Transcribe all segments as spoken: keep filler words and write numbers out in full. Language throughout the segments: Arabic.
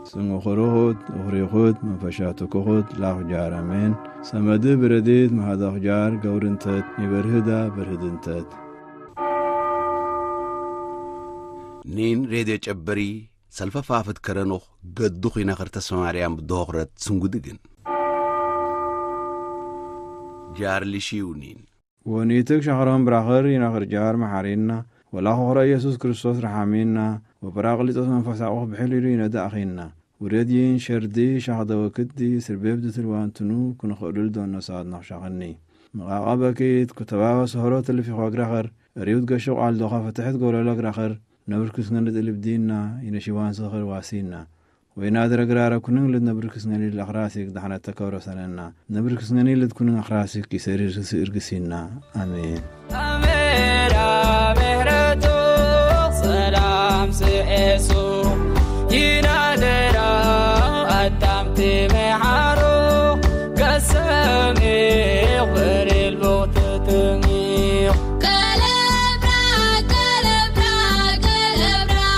سمو خروخود وخريخود مفشاتو كخود لاخ جارمين سمد برديد مهدخ جار قورنتت يبرهدا برهدنتت نين ريدي جبري سلفا فافت كرنوخ قدو خينا خرطة سماريان بدوغرت سنگودگن جار لشيونين ونيتك شهران براخر ينخر جار محارينا ولا خورا يسوس كريستوس رحامينا وبراغليتوس منفسعوه بحليلين داخينا وريدين شردي شهد وكدي سربيب دتلوانتنو كن خلول دون نصاد نخشغني مقاقبكيت كتبا وسهرات اللي في خواق رخر ريود قشوق على الدوخة فتحت قولة لك رخر نبركس نلد اللي بدينا ينشيوان صغر واسينا وينادر قرارة كنن لد نبركس نلد الأخراسيك دحنا التكورة سننا نبركس نلد كنن أخراسيك يسير إرقسينا آمين آمين آمين سلام سيسو ينادر أدامتي محارو قسمي غير البوت تنيو كالبرا كالبرا كالبرا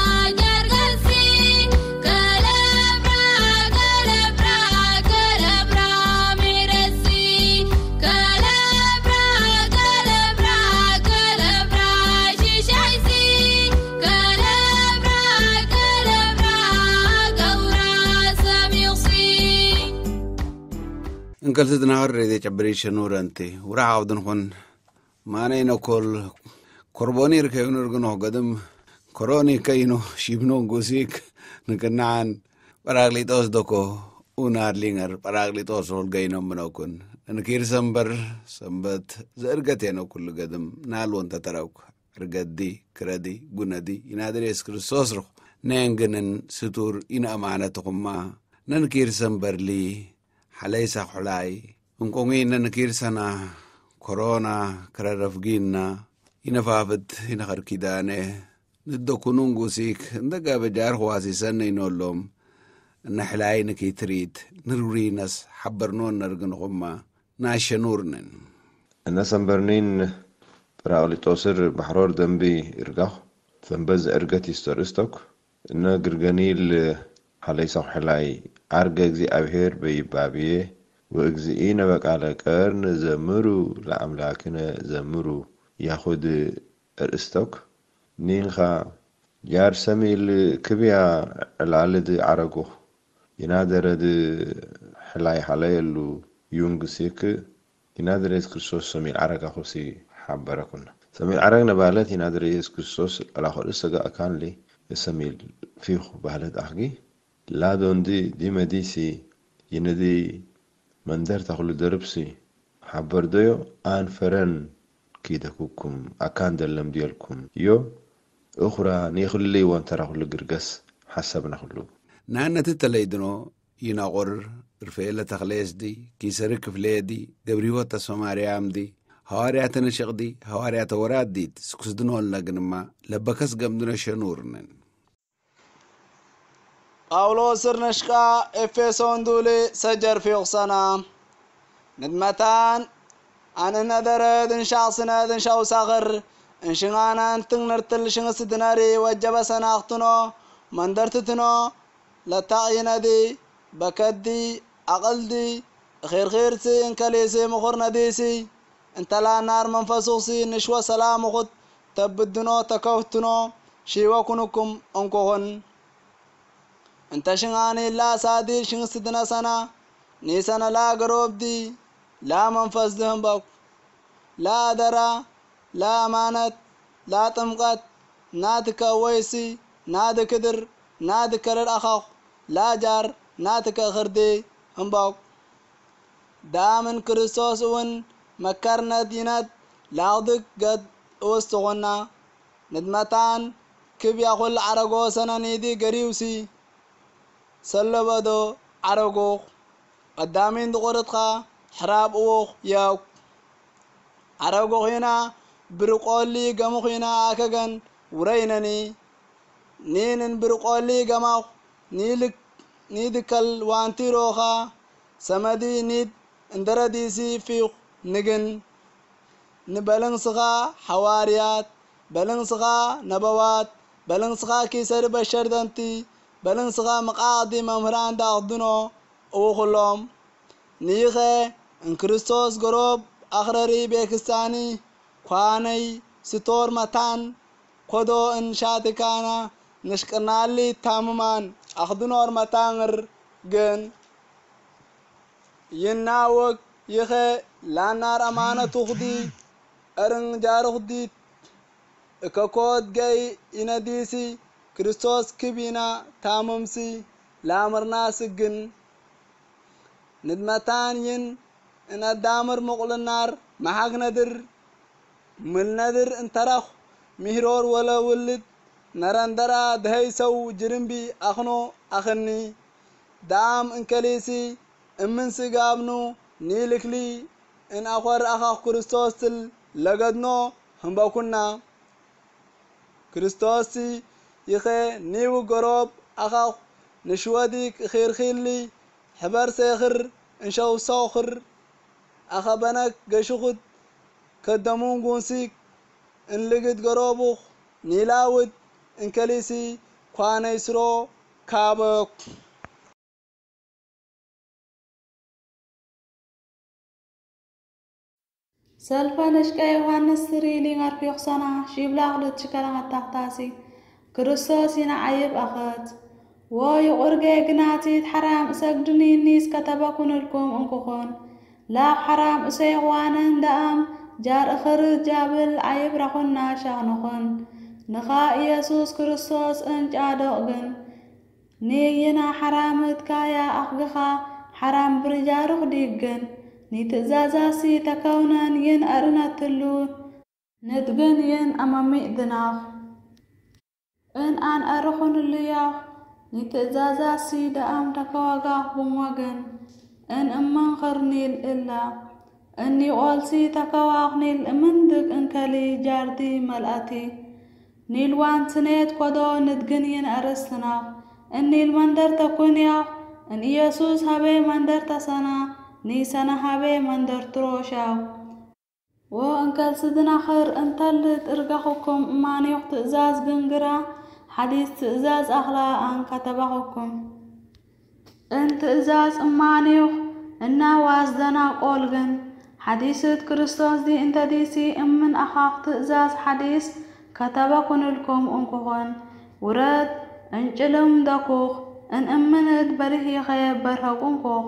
جرقسي كالبرا كالبرا كالبرا ميرسي كالبرا كالبرا كالبرا شيشايسي كالبرا كالبرا قورا سميصي انقلت نهار ريدي جبري شنور انتي وراعو دنخون ماني نقول كربوني ركيونو رغنو قدم كوروني كينو شيبنو نقوسيك نكنعان براغلي توس دوكو ونار لينغر براغلي توس هولغينو منوكن نكير سنبر سنبت زرقتينو كل قدم نالون تتراوك رقدي كردي قندي ينادر يسكر سوسرخ نينغنن ستور إن أمانتكم ما ننكير سنبر لي حليسا حلاي نكونين ننكير سنة كورونا كررفجينا ينفافد ينخر كيدانه ندو كنونغو سيك ندقا بجار خواسي سنة ينولهم نحلاي نكي تريد نرورينس حبرنون نرغن غما ناشنورنن الناس برنين براولي توصر بحرور دنبي إرقاو فنبز إرقاتي ستورستوك إنا قرقانيل حليسا حلاي عرق اجزي أبهير بي بابيه واجزئينا بك على كارن زمرو لعملاكنا زمرو ياخد الستوك نينخا يار سميل كبيا العالد عرقو ينادر دي حلاي حلاي اللو يونغ سيك ينادر يس كريستوس سميل عرقا خوسي حبركونا سميل عرقنا بالات ينادر يس كريستوس الاخر اسقا اكان لي سميل فيخو بالات احقي لا دون دي دي مديسي يندي مندر تقول دربسي حبر ديو آن فرن كيدا كوكم أكان دلم ديالكم يو أخرى نيخل لي وانترا خلو قرقس حسب نخلو نانا تتليدنو يناغر رفيلة تخليس دي كيسرك فليدي دبريوة سوماري عمدي هواريات نشق دي هواريات وراد دي سكسدنو اللقنما لبكس قمدنا شنورنن قولو سرنشقا إفسون دولي سجر في غصنا ندمتان أنا ندرد إن شخصنا إن شاو صغر إن شغانا أنتن نرتل شغس دناري وجب سناختنو من درتتنو لتعين دي بكدي أقل دي خير خير سي إن كليسي مخور نديسي انت لا نار منفسوسي نشوى سلام خد تبدنو تكوتنو شيوكنكم انكوهن انت شغاني لا سادير شغ سدنا سنة نيسانا لا قروب دي لا منفس دهم بك لا درا لا امانت لا تمقت نادك ويسي نادك در نادك كرر اخاق لا جار نادك خردي هم بك دامن كريستوس ون مكرنا دينات لاغدك قد وستغنا ندمتان كيف يقول عرقو سنة نيدي قريوسي سلبدو عرقو قدامين دغورتخا حراب اوخ ياو عرقو هنا برقولي قمو هنا اكاقن ورينني نينن برقولي قمو نيلك نيدكال وانتيروخا سمدي نيد اندرديسي فيق نجن نبلنسخا حواريات بلنسخا نبوات بلنسخا كيسر بشر دانتي بلنسغا مقاضي ممهران داخدنو وخلوم نيخي ان كريستوس قروب اخرري بيكستاني كواني ستور متان كودو ان شاتكانا نشكرنالي تاممان اخدنور متانر جن يناوك يخي لانار امانة تخدي ارن جارخدي اكاكود جاي ينديسي كريستوس كبينا تاممسي لامرنا سجن ندمتان ين ان الدامر مقل النار محاق ندر مل ندر انترخ مهرور ولا ولد نرندرا دهيسو جرنبي اخنو اخني دام انكليسي امن سيقابنو نيلكلي ان اخور اخاق كريستوس لقدنو هم باكونا كريستوسي يخي نيو قروب اخاق نشوديك خير خيلي حبر سيخر انشو سوخر اخبنك قشخد كدمون قونسيك ان لقد قروبوخ نيلاود ان كليسي كوانا يسرو كابك سلفانشكا يوهانس تريلي غرفي خصانا شيبلاغ لتشكالا التحتاسي كريستوس ينعيب أخات واي قرقي قناتي حرام اسقدني النيس كتبكن لكم انكخون لا حرام اسيغوانن دام جار اخر جابل عيب رخنا شغنخون نخا يسوس كريستوس انج ادوغن نينا حرامت كايا اخغخا حرام برجارخ ديغن نيتزازاسي تكونن ين ارنتلو ندغن ين امامي دناخ ان ان ارخون اللياخ نيتزازاسي دام تكواغاخ بموغن ان امان خرنيل الا اني اولسي تكواغ نيل امندق انكالي جاردي ملاتي نيل وان سنيت كودو ندغن ين ارستناخ اني المندر تكون ياخ ان يسوس هبي مندر تسنا نيسانا هابي مندر تروشاو وانكال سدنا خير انتلت ارقاخكم ماني وقت ازاز قنقرا حديث ازاز اخلاء ان كتباخكم انت ازاز امانيوخ انا وازدنا قولغن حديثة كريستوس دي انت ديسي امن اخاق ازاز حديث كتباكن لكم انكوخن ورد انجلم داكوخ ان امنت بريهي خيب برهق انكوخ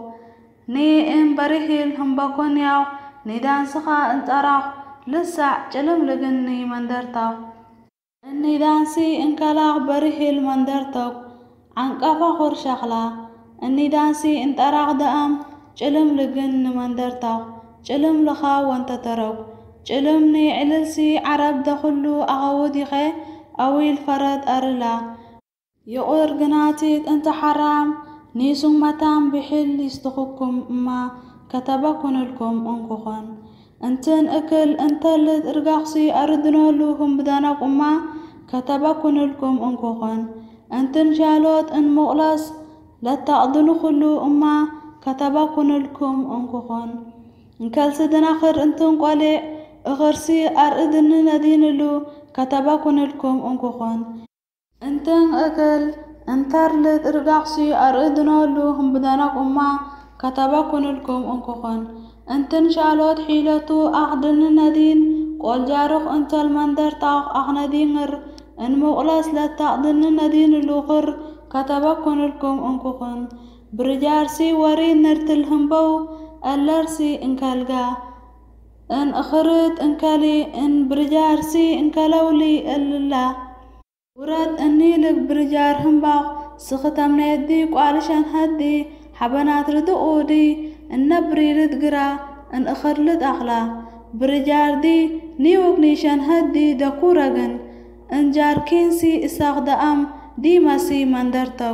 ني ان بريهي هم باكون ياو نيدان سخا انت اراخ لسع جلم لغني مندرتاو النيدان سي انكالاغ بريهي المندرتاو عن قفا خور شخلا النيدان سي انت اراغ دام جلم لغن مندرتاو جلم لخا وانت ترو جلم ني علسي عرب دخلو اغودي خي اويل فرد ارلا يقور قناتيت انت حرام نيسون متام بحل يستخكم ما كتبكن لكم انكخن انتن اكل انتلت ارقاقسي اردنولو هم بدانك اما كتبكن لكم انكخن انتن شالوت ان مغلس لتأذنو خلو اما كتبكن لكم انكخن انكال سدن اخر انتن قولي اغرسي اردن ندينلو كتبكن لكم انكخن انتن اكل انترلت ارقاقسي اردنولو هم بدانك اما كتبكن لكم انكخن انتن شالوت حيلتو اخدن ندين قول جارخ انت المندر طاق اخندينر ان مغلس لتأذن ندين اللوغر كتبكن لكم انكخن برجارسي ورين نرتلهم بو اللرسي انكالقا ان اخرت انكالي ان برجارسي انكالولي الللا ورد اني لك برجارهم باق سختم نيدي قوالشان هدي حبنات ردقودي النبري لدقرا ان اخرلت اخلا برجار دي نيوك نيشان هدي دكورغن ان جار كينسي اساق دام دي ماسي مندرتك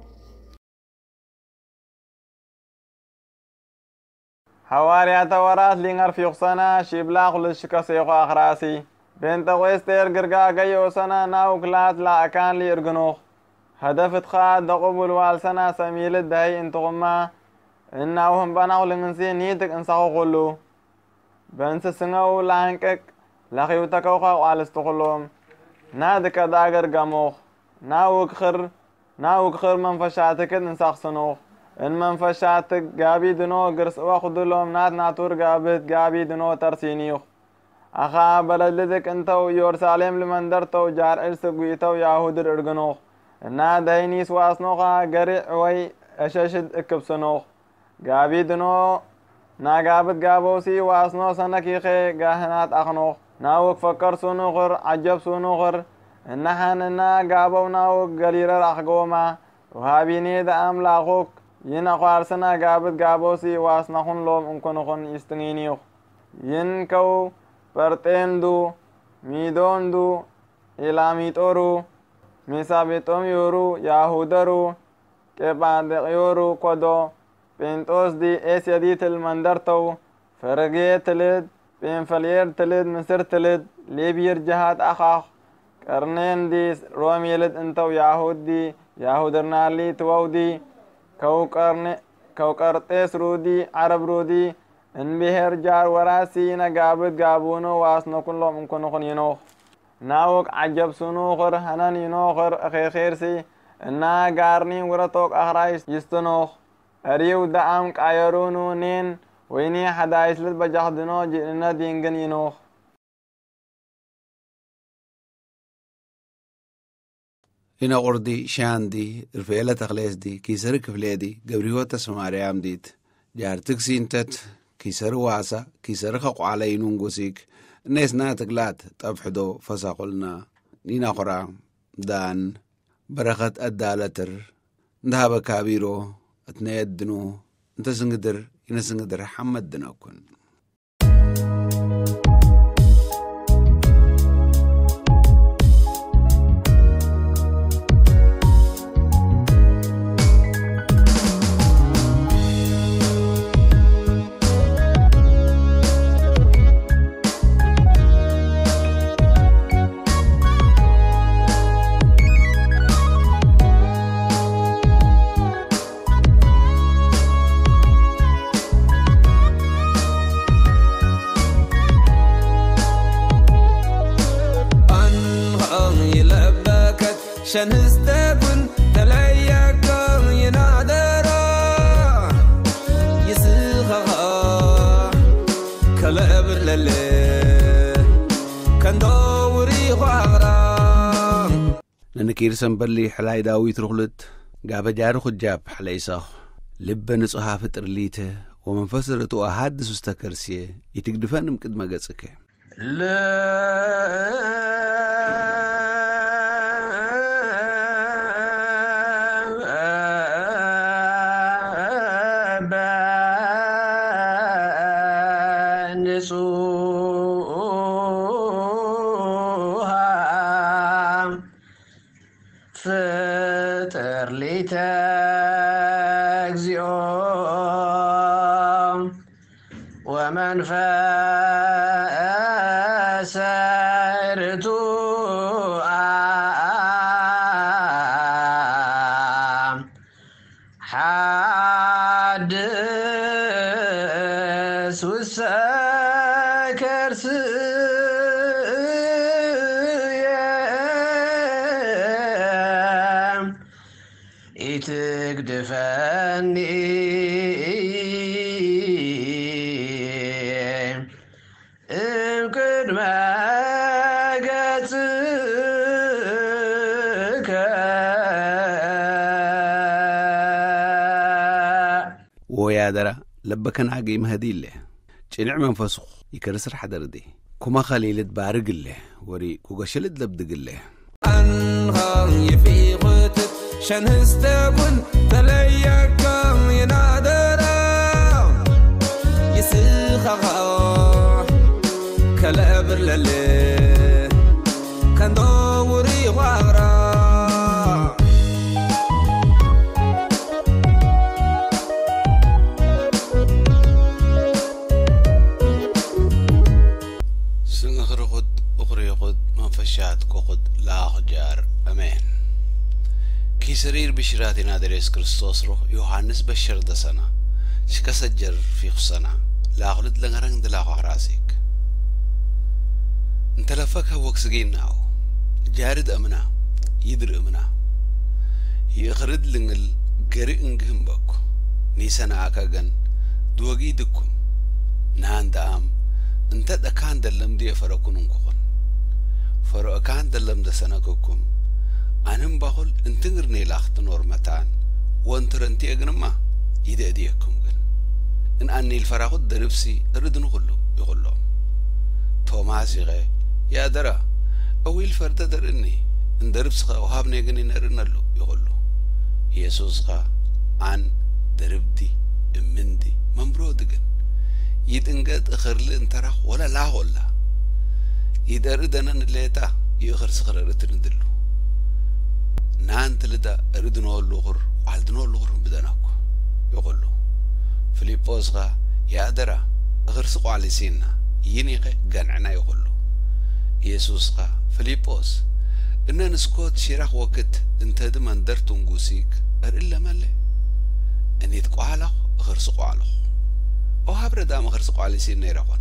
حواريات ورات لينغر في خصنا شبلاغ للشكا سيخو اخراسي بنت ويستير قرقا قيو سنة ناو كلات لا اكان لي ارقنوخ هدفت خاد دقبول والسنة سميلت دهي انتغما اناوهم بناو لنسي نيتك انساقو قلو بنس سنغو لانكك لخيو تكوخا والستخلوم نادك داقر قموخ ناو اكخر ناوك خير منفشاتك نسخسنو إن منفشاتك قابي دنو قرس وخدلهم نات ناتور قابت قابي دنو ترسينيو أخا بلدك انتو يورساليم لمندرتو جار إلسقويتو ياهود الارغنو إنا داينيس واسنوخا قريع وي أشاشد اكبسنو قابي دنو نا قابت قابوسي واسنو سنكيخي قاهنات أخنو ناوك فكر سنوخر عجب سنوخر إنحان إنا قابو ناوك قليل رأخقوما وهابيني دا أم لاغوك ين أخوارسنا قابت قابوسي واسنخون لوم انكونخون يستنينيو ين كو برتندو ميدوندو إلاميتورو ميسابيتوم يورو ياهودرو كباندق يورو كودو بنتوس دي اسيا دي تلمندرتو فرقية تلد بنفلير تلد مصر تلد ليبير جهات أخاخ قرنين دي روم يلد انتو ياهود دي ياهودرنالي توودي كو قرن كو قرطيس رودي عرب رودي ان بهر جار وراسي نقابت قابونو واسنو كلهم انكونو خن ينوخ ناوك عجب سنوخر هنان ينوخر اخي خيرسي انا قارنين ورطوك اخرايس يستنوخ اريو دعام قايرونو نين ويني حدايس للبجاخدنو جئنا دينغن ينوخ هنا قردي شاندي رفيلة تغليس دي كيسرك فليدي قبريوة تسماري عمديد جارتك سينتت كيسر واسا كيسر خقو علي نونغوسيك الناس ناتقلات تبحدو فساقلنا نينا قرا دان برخت الدالتر ذهب كابيرو اتنيدنو انت سنقدر انا سنقدر حمد دنوكن شن استبن تلايك ينادرا يسخها كلاب للي كان دوري غارا ننكير سنبلي حلاي داوي ترخلت قابا جارو خجاب حلايسا لبن صحافة ترليته ومنفسرتو أحادث استكرسيه يتقدفان مكد مقاسك لا فتر لتجزئ ومن فاسرت حدث والسكر تقدفني يمكن ما قصك ويا درا لبكن عقيم هديله جنع منفسخ يكرسر حدر دي كما خليل تبارق له وري كوغشلد لبدق له أنهار يفي غتت شن استبن تلايك ينادرا يسخها كلاب للي كان دوري غارا منفشات كوخد لا خجار أمان كي سرير بشرات نادريس كريستوس روح يوحنس بشر دسنا شكا سجر في خصنا لا خلد لنغرنگ دلا خراسيك انت لفكها وكسجين ناو جارد أمنا يدر أمنا يخرد لنجل قرئن جهم باكو نيسانا أكاغن دوغيدكم نان دام انت دا كان دلم دي فرقونن كوخن فرق كان دلم دا سنكوكم أنم باقول انتنغرني لاخت نورمتان وانترنتي أغنما يدي أديكم جن إن أني الفراغ دربسي ردن غلو يغلو توماسي غي يا درا أويل فرد درني إن دربسخا وهابني غني نرنلو يغلو يسوسخا عن دربدي امندي ممبرودغن يدنقد اخرل انتراخ ولا لا ولا يدردن ليتا يخر سخر رتندلو نان تلدا ردنو اللغر وعلدنو اللغر بدناكو يقولو فيليبوس غا يا درا غرسقو على سينا ينيغي قنعنا يقولو يسوس غا فيليبوس إن نسكوت شراخ وقت انت دمان درتو نقوسيك أر إلا مالي إن يتقو على غرسقو على أو هبر دام غرسقو على سينا يرغون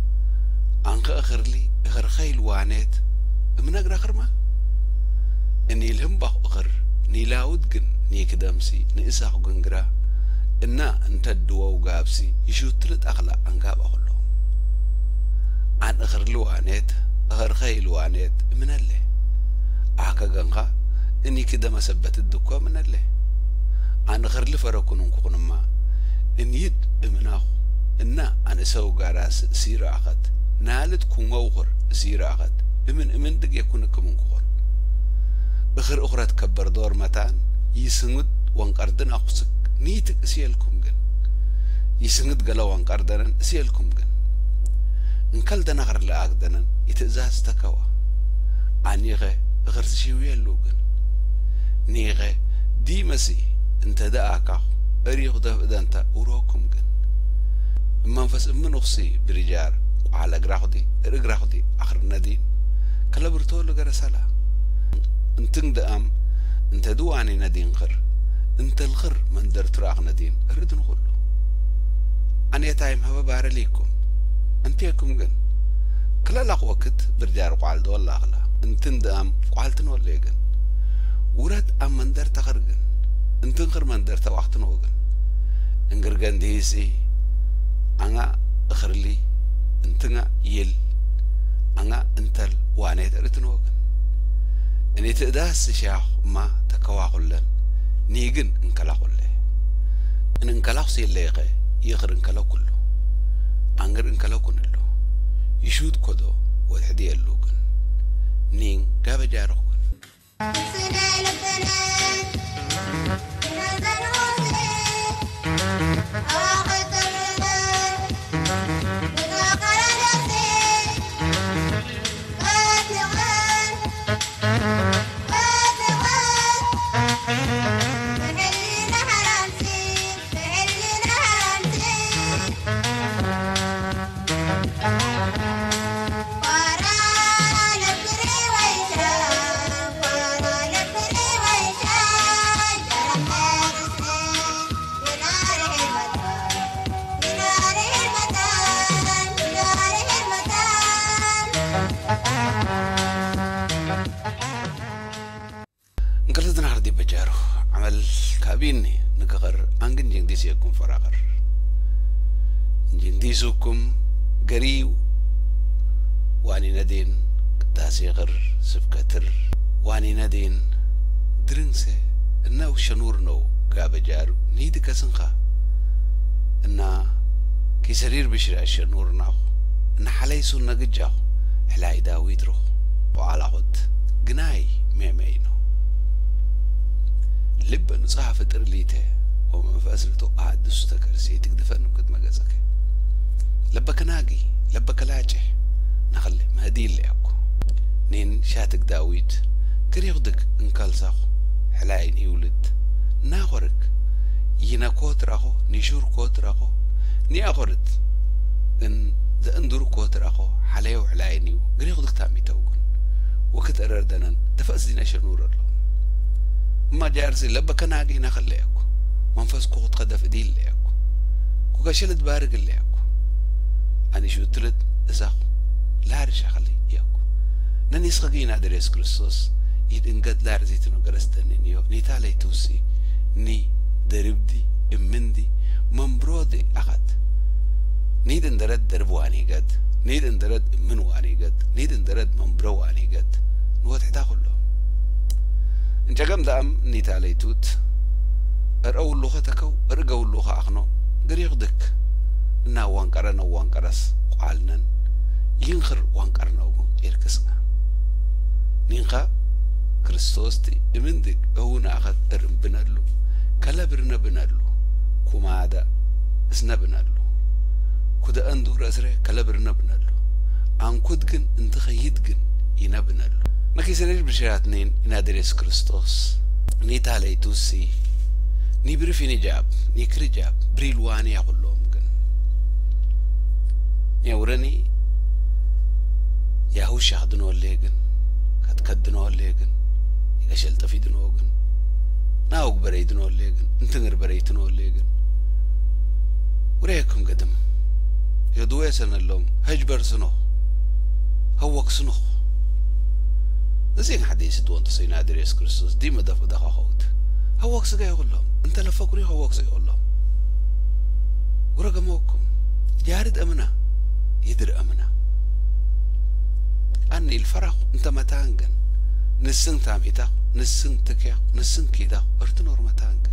أنك أخر لي أخر خيل وانيت من أقر أخر ما إني الهم بخ أخر نيلاود جن نيك دمسي نيساق جنجرا إنا أنت الدوا وجابسي يشوت تلت أخلاق أنجاب أخلهم عن أخر لوانيت أخر خيل وانيت من اللي عاكا جنغا إني كده ما سبت الدكوا من اللي عن أخر لفرقون كونما إن يد مناخ إنا أنا سو جراس سير أخد نالت كونغوغر سير أخد إمن إمن دق يكون كمون كون بخير أخرى تكبر دور متان يسند وانقردن أقصك نيتك سيالكم جن يسند قلا وانقردن سيالكم جن انكل دنا غير لأقدنا يتزاز تكوا عنيغة غير شوية اللوجن نيغة دي مسي انت داعكا أريخ ده انت وروكم جن منفس من أخصي برجار على جراحدي رجراحدي آخر الندين كلا برتول جرسلا انتن دام انت دواني ندين خر انت الخر من در تراغ ندين ارد نقول له أنا يتايم هوا بار ليكم انتيكم جن كلا لق وقت برجار قعال دول لاغلا انتن دام قعالتن ولا جن ورد ام من در تخرجن انتن خر من در توقتن وجن انجرجن ديسي أنا أخرلي انتنا يل أنا انتل وانيت ارتن وجن إني تقداس شاخ ما تكواخلن نيجن انكلاخله إن انكلاخ سيلاقي يخر انكلا كله أنجر انكلا كنلو يشود كده وتحدي اللوجن نين جاب جاركن كابيني نكغر أنجن جنديس يكون فراغر جنديسكم قريو واني ندين داسي غر سفكتر واني ندين درنسي إنه شنور نو قاب جارو نيد كسنخا إنه كي سرير بشرع الشنور ناو إنه حليسو نقجاو حلاي داويد روح وعلى غد قناي ميمينو لبا نصحى فتر ليته ومن فاسرته قاعد دستكر سيتك دفن وكد ما جزك لبا كناقي لبا كلاجح نخلي مهدين ليكو نين شاتك داويد كريغدك انكالساخو حلاين يولد ناغورك ينا كوتراخو نيشور كوتراخو ني اغورد ان ذا اندور كوتراخو حلايو حلاينيو كريغدك تامي توكن وكت اراردنان دفأزينا شنور الله ما جارسي لبا كناقي نخليكو منفس كوت قدف ديل ليكو كوكا شلد بارق ليكو أني شو تلد إزاقو لارش أخلي ياكو ناني سخقين أدريس كريستوس يد إنقد لارزيتنو قرستنين يو نيتالي نتالي توسي ني دربدي امندي ممبرودي أخد نيد اندرد دربواني قد نيد اندرد منواني قد نيد اندرد ممبرواني قد نوات حدا كله انت قم دام نتالي توت أرأو اللغة تكو أرقو اللغة أخنو قريق دك نا وانقرنا وانقرس قالنا ينخر وانقرنا ويركسنا نينخا كريستوستي امندك هونا أخذ ارم بنالو كلا برنا بنالو كما عدا اسنا بنالو كدا اندور أسره كلا برنا بنالو عن كدقن انت خيدقن ينا بنالو نكي سنير بشراتنين إنا دريس كريستوس نيتالي توسي ني برفيني جاب ني كري جاب بريلواني يقول لهم كن يورني ياهو شاهدنو الليقن كد كدنو الليقن يقشل تفيدنو قن ناوك بريدنو الليقن انتنغر بريتنو الليقن وريكم قدم يدوي سنة اللهم هجبر سنو هوك سنو زين حديث دوان تصينا دريس كريستوس ديما دفع دخا خوت هوك سجا يقول لهم انت لفكري هوك سجا يقول لهم ورقموكم جارد امنا يدر امنا اني الفرح انت متانقن نسن تاميتا نسن تكيا نسن كيدا ارتنور متانقن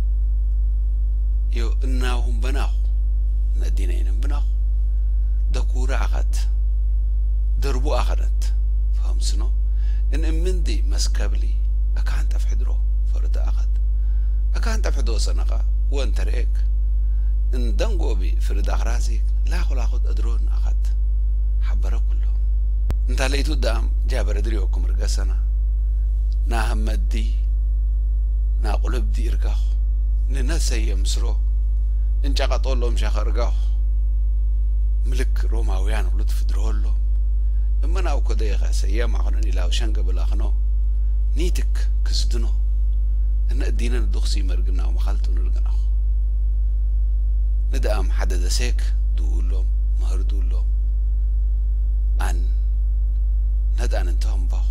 يو اناهم بناو ندينين بناو دكورة اخد دربو اخدت فهم سنو ان امندي مسكبلي اكان تفحدرو فرد اخد أكان تفحدو سنقا وانت ريك إن دنقو بي فرد أخراسيك لاخو لاخد أدرون أخد حبرا كلهم انت ليتو دام جابر دريوكم رقسنا نا همد دي نا قلب دي إرقاخ ننسي يمسرو إن جاقا طولهم شاخ إرقاخ ملك روماويان ولطف درولو إما ناو كديخا سيام عقناني لاو شنق بلاخنو نيتك كسدنو إن الدين ندخسي مرقنا ومخالتو نرقنا ندأم حدا دسيك دول لهم مهر دول لهم أن ندأن انتهم باخ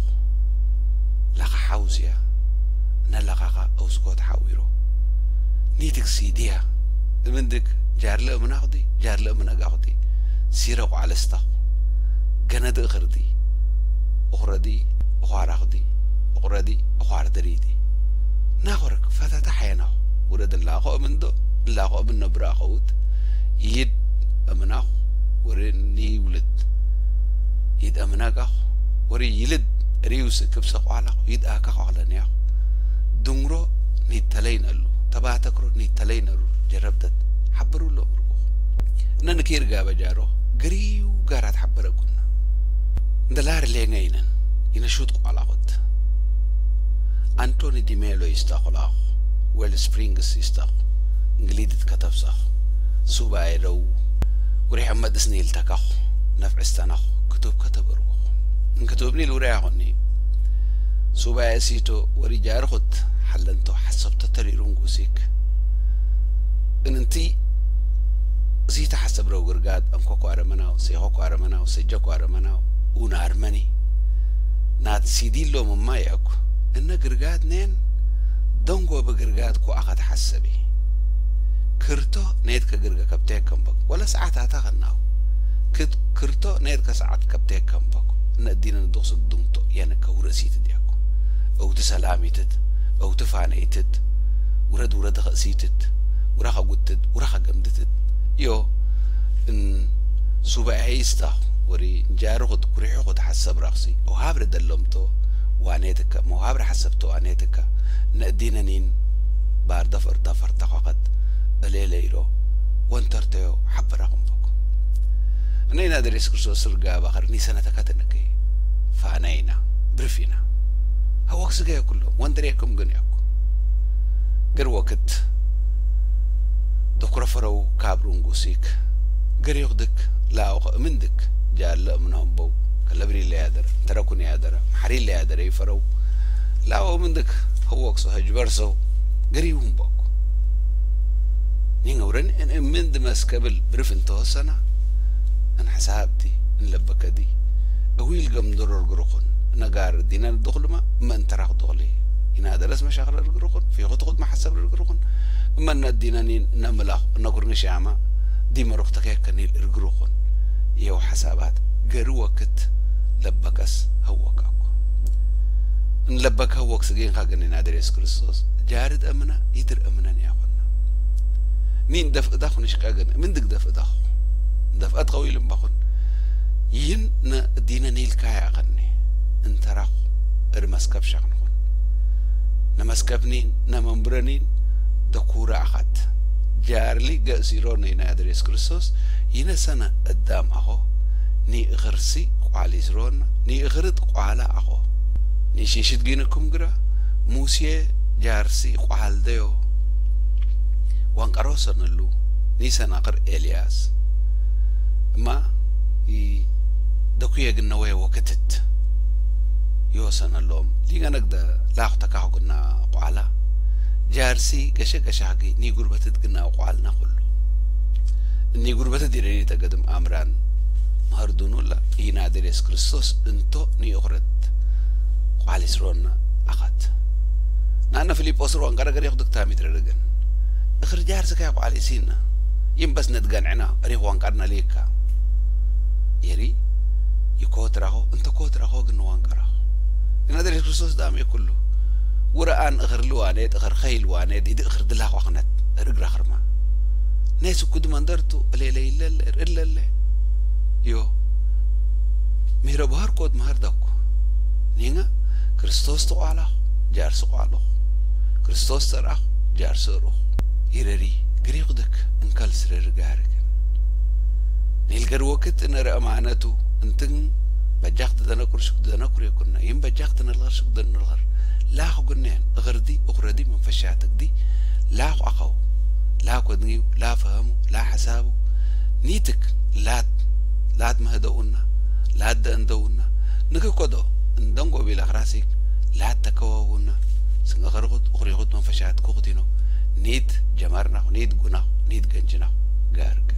لقا حوزيا نلقا أوسكوت حاويرو نيتك سيديا مندك جار لأ من أخدي جار لأ من أخدي سيرو على استخ جند أخردي أخردي أخوار أخدي أخردي أخوار دريدي ناخرك فتتحينا ورد اللاقو من دو اللاقو من نبراخوت يد أمناخ ورني ولد يد أمناخ وري يلد ريوس كبسق على يد أكاخ على نياخ دمرو نيتلين اللو تبعتكرو نيتلين اللو جربت حبروا له مرقو إننا كير جاب جارو قريو قارات حبرا كنا دلار لينينا ينشوتقو على غد أنتوني دي ميلو يستاقلاق ويل سبرينغس يستاق انجليدت كتب صاق سوبا يرو وريح أمد سنيل تاقاق نفع استاناق كتب كتب روح ان كتبني لوريحوني سوبا يسيتو وري جارخد حلنتو حسبت تريرون قوسيك ان انتي زيتا حسب رو قرقاد انكوكو عرمناو سيخوكو عرمناو سيجاكو عرمناو ونارمني نات سيدي لو مما ياكو إن قرقاد نين دونغو بقرقاد كو أخد حسبي كرتو نيد كقرقا كبتيك كمبك ولا ساعات هتغناو كرتو نيد كساعات كبتيك كمبك إن الدين ندوخ دونتو يعني كورسيت دياكو أو تسلاميتت أو تفانيتت ورد ورد غسيتت ورخا قدتت ورخا قمدتت يو إن سوبا عيستا وري جارغد كريحو حسب رقصي أو هابر دلومتو وانيتك مهابر حسبتو وانيتك نأدينا نين بار دفر دفر تقاقد الليليرو وانترتيو حب رقم فوق أنينا دريس كرسو سرقا بخر نيسانا تكاتنكي فانينا برفينا هواك سقايا كلهم واندريكم قنياكو قر وقت دكرا فرو كابرون قوسيك قر يغدك لا مندك جال منهم بو كلبري اللي يادر تركوني يادر محري اللي يادر يفرو لا هو منك هو أقصى هجبرسو قريبهم باكو نين ورن إن من دمس قبل برفن توسنا أنا حسابتي إن لبكدي أويل قم درور قرقون نجار دينا الدخل ما من تراخ دخلي ينادرس مشاغل رجرقون في خطوط ما حسب رجرقون اما ندينانين نملاخ نقرن شاما دي مروختك كنيل رجرقون يو حسابات جروكت لبكس هوكاكو نلبك هوك سجين خاجن نادرس كريستوس جارد امنا يدر امنا يا اخونا مين دف داخل نشكاجن من دك دف داخل دف اتقوي بخون ين نا دينا نيل كايا غني انت راخ ارمسكب شغنخون نمسكبنين نمبرنين دكورا اخت جارلي قاسيرون نادرس كريستوس ينسنا قدام اخو ني غرسي قالي زرون ني غرد قالا اخو ني شيشت جينكم غرا موسى جارسي قال ديو وانقروسن له ني سنقر الياس ما ي دكويا جنوي وكتت يوسن اللوم لينا نقدر لاختك قلنا قالا جارسي كشة كشاقي ني غربتت قلنا قالنا كله ني غربتت ديري تقدم امران مهردونو لا ينادرس كريستوس انتو ني اخرت قالي سرونا اخت نانا فيليبوس روان غرا غرا يخدك تامي ترغن اخر جارسي كاي قالي سينا ينبس ندغنعنا ريح وان قرنا ليكا يري يكوتراهو انت كوتراهو جنوان قراهو ينادرس كريستوس دامي كله وران اخر لوانيت اخر خيل وانيت يد اخر دلاخ وخنت رغرا خرما ناس كود مندرتو لا لا لا لا لا يو ميرا بهار كود مهار داكو نينا كريستوس تو على جار سو على كريستوس ترى جار سرو يرري غريقدك انكل سرر غارك نيل وقت ان رامانتو انتن بجاخت دنا كرش دنا كري كنا يم بجاخت نلغر شق دنا نلغر لا خو قلنا غردي اخردي من فشاتك دي لا خو اخو لا كدنيو لا فهمو لا حسابو نيتك لا لا مهدونا لا دندونا نكو كدو ندنقو بلا خراسيك لا تكوونا سنغرغت اخريغت من فشات كوختينو نيت جمارنا نيت غنا نيت غنجنا غارك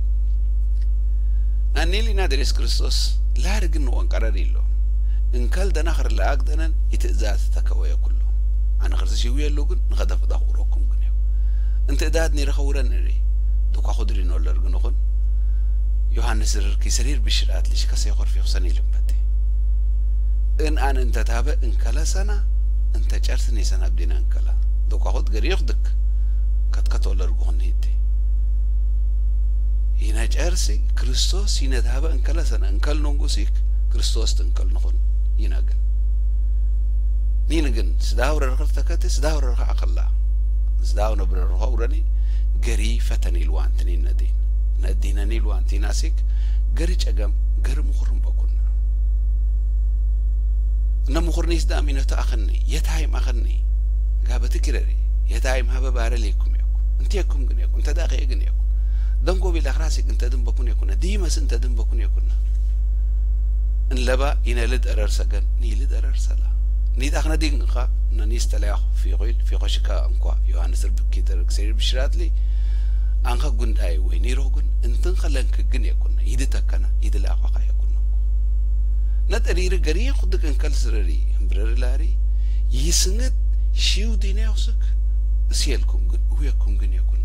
نانيلي نادرس كريستوس لا رجن وانقرريلو ان كل دنا خر لا اقدنن يتزات تكوي كله انا خرز شي ويلوغن نغدف داخوروكم غنيو انت ادادني رخورن ري دوكا خدري نولر غنخون يوحنس ركي سرير بشرات ليش كسي يخر في حسني لمبتي ان ان انت تابع ان كلا سنه انت جرسني سنه بدينا ان كلا دوكا خد غير يخدك كتكتولر غنيتي هنا جرسي كريستوس هنا تابع ان كلا سنه ان كل نونغوسيك كريستوس تنكل نخون يناغن نينغن سداور رخرتكت سداور رخ عقلا سداور نبر رخورني غري فتني الوانتني ندين ندينني الوانتي ناسك غري چغم غر مخرم بكنا نمخرنيس دامينه تاخني يتايم اخني غابتكرري يتايم هبه بارليكم يكو انتيكم غن يكو انت داخي غن يكو دنگو بالاخراسك انت دم بكون يكون ديمس انت دم بكون يكون ان لبا ينلد ارر سجن نيلد ارر سلا نيد اخنا دينخا نانيس تلاخ في غيل في قشكا انكوا يوحنس ربكي درك سير بشراتلي انخا غنداي ويني روغن انتن خلنك غن يكون يدتكنا يدلاخ خا يكون نترير غري خدك انكل سرري بررلاري يسنت شيو دينيوسك سيلكم غن ويكم غن يكون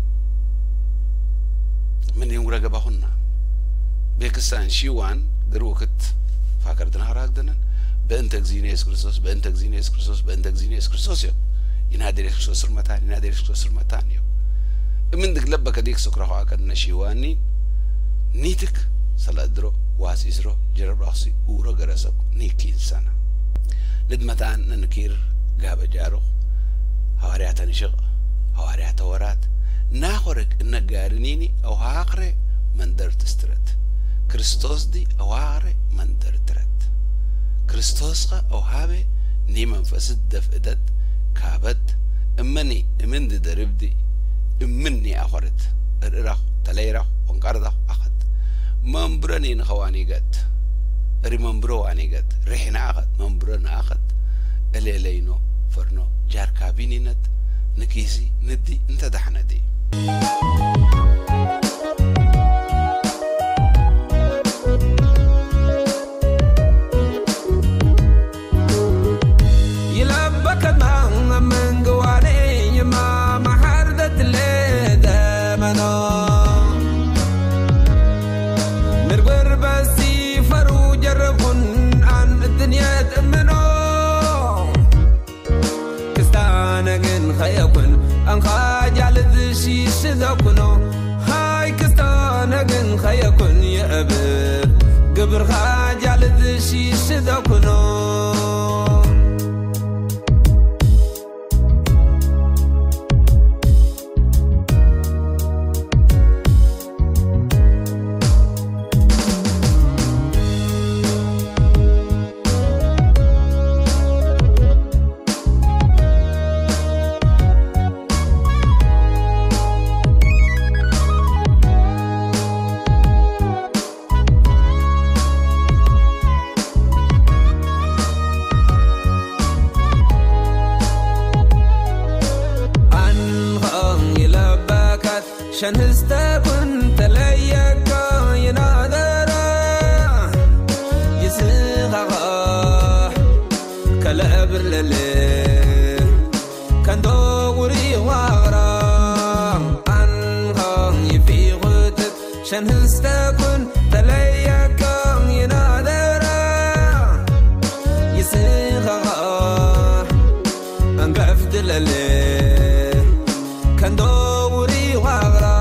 من يورا غباخنا بيكسان شيوان دروكت فاكردنا هراغدنا بانت اكزينيس كريستوس بانت اكزينيس كريستوس بانت اكزينيس كريستوس ينادي كريستوس رمتان ينادي كريستوس رمتان من دك لبك ديك سكرخوا اكدنا شيواني نيتك سلادرو واسيسرو جرب راسي ورا غرسك نيكين سنه ندمتان ننكير غاب جارو حواريات نشق حواريات ورات ناخرك النجارنيني او هاقري من درت استرت كريستوس دي اواره من درترت كريستوس او هابي ني منفسد دفدت كابت امني امن دربدي امني اخرت الرخ تليرخ وانقرض اخد منبرني نخواني قد ريمنبرو اني قد ريحنا اخد منبرنا اخد اليلينو فرنو جار كابيني نت نكيسي ندي انت دحنا دي يلبك نجن خيكون أنخاج على ذشي سذكنو هاي كستا نجن خيكون يا أبد قبر خاج على ذشي سذكنو شن هستكن تلايك ينادرا يسغا كلا برللي كان دوري وغرا انهم يفيغت شن هستكن تلايك ينادرا يسغا ان بفدللي كان دوري وغرا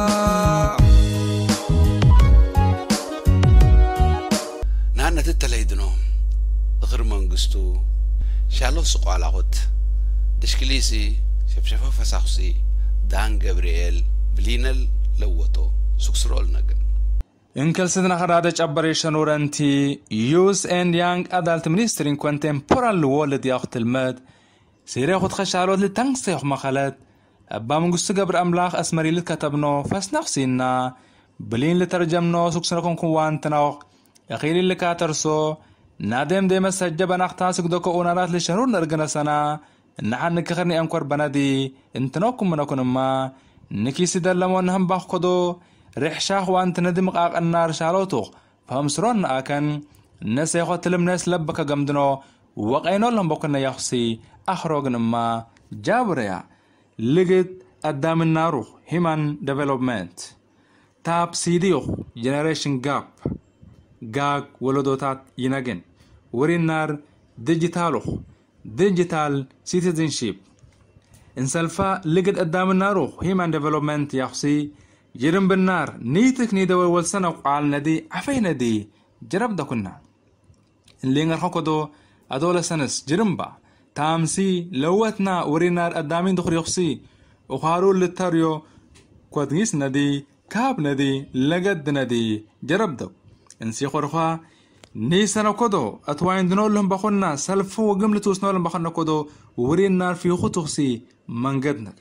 تتليدنو غير منقستو شالو سقو على غد دشكليسي شبشفا فساخسي دان جبريل بلينل لوتو سكسرول نجن انكل سيدنا خرادة operation ورنتي Youth and Young Adult Ministry in Contemporary World ياخد المد سيري خد خشالوت لتنسيخ مخالات أبا منقستو قبر أملاخ أسمري لكتبنو فاسنخسينا بلين لترجمنو سكسركم كوانتنو أخير اللي كاترسو نادم ديما سجبا نختاسك دوكو أونارات لشنور نرغنا سنة نحن نكخرني أنكور بنادي انتنوكم منكون ما نكيسي دلمون هم باخدو ريحشاخ وانت ندمق آق النار شالوتوخ فهم سرون آكن الناس يخو تلم ناس لبكا قمدنو وقينو لهم بكنا يخصي أخروغن ما جابريا لقد قدام الناروخ هيمان ديفلوبمنت تاب سيديوخ جنريشن جاب جاك ولدوتات ينجن ورينار ديجيتالوخ ديجيتال سيتيزنشيب انسلفا لقد قدام الناروخ هيمان ديفلوبمنت يخصي جرم بالنار نيتك نيدوي والسنة وقال ندي عفي ندي جرب دا كنا اللي نرخوكو دو أدول سنس جرمبا تامسي لوتنا ورينار قدامين دخل يخصي وخارو للتاريو كوادنيس ندي كاب ندي لقد ندي جرب دو انسي خورخوا نيسانا كودو اتواين دنو لهم بخونا سلفو وقمل توسنو لهم بخونا كودو ورين نار في خو تخصي منقدنا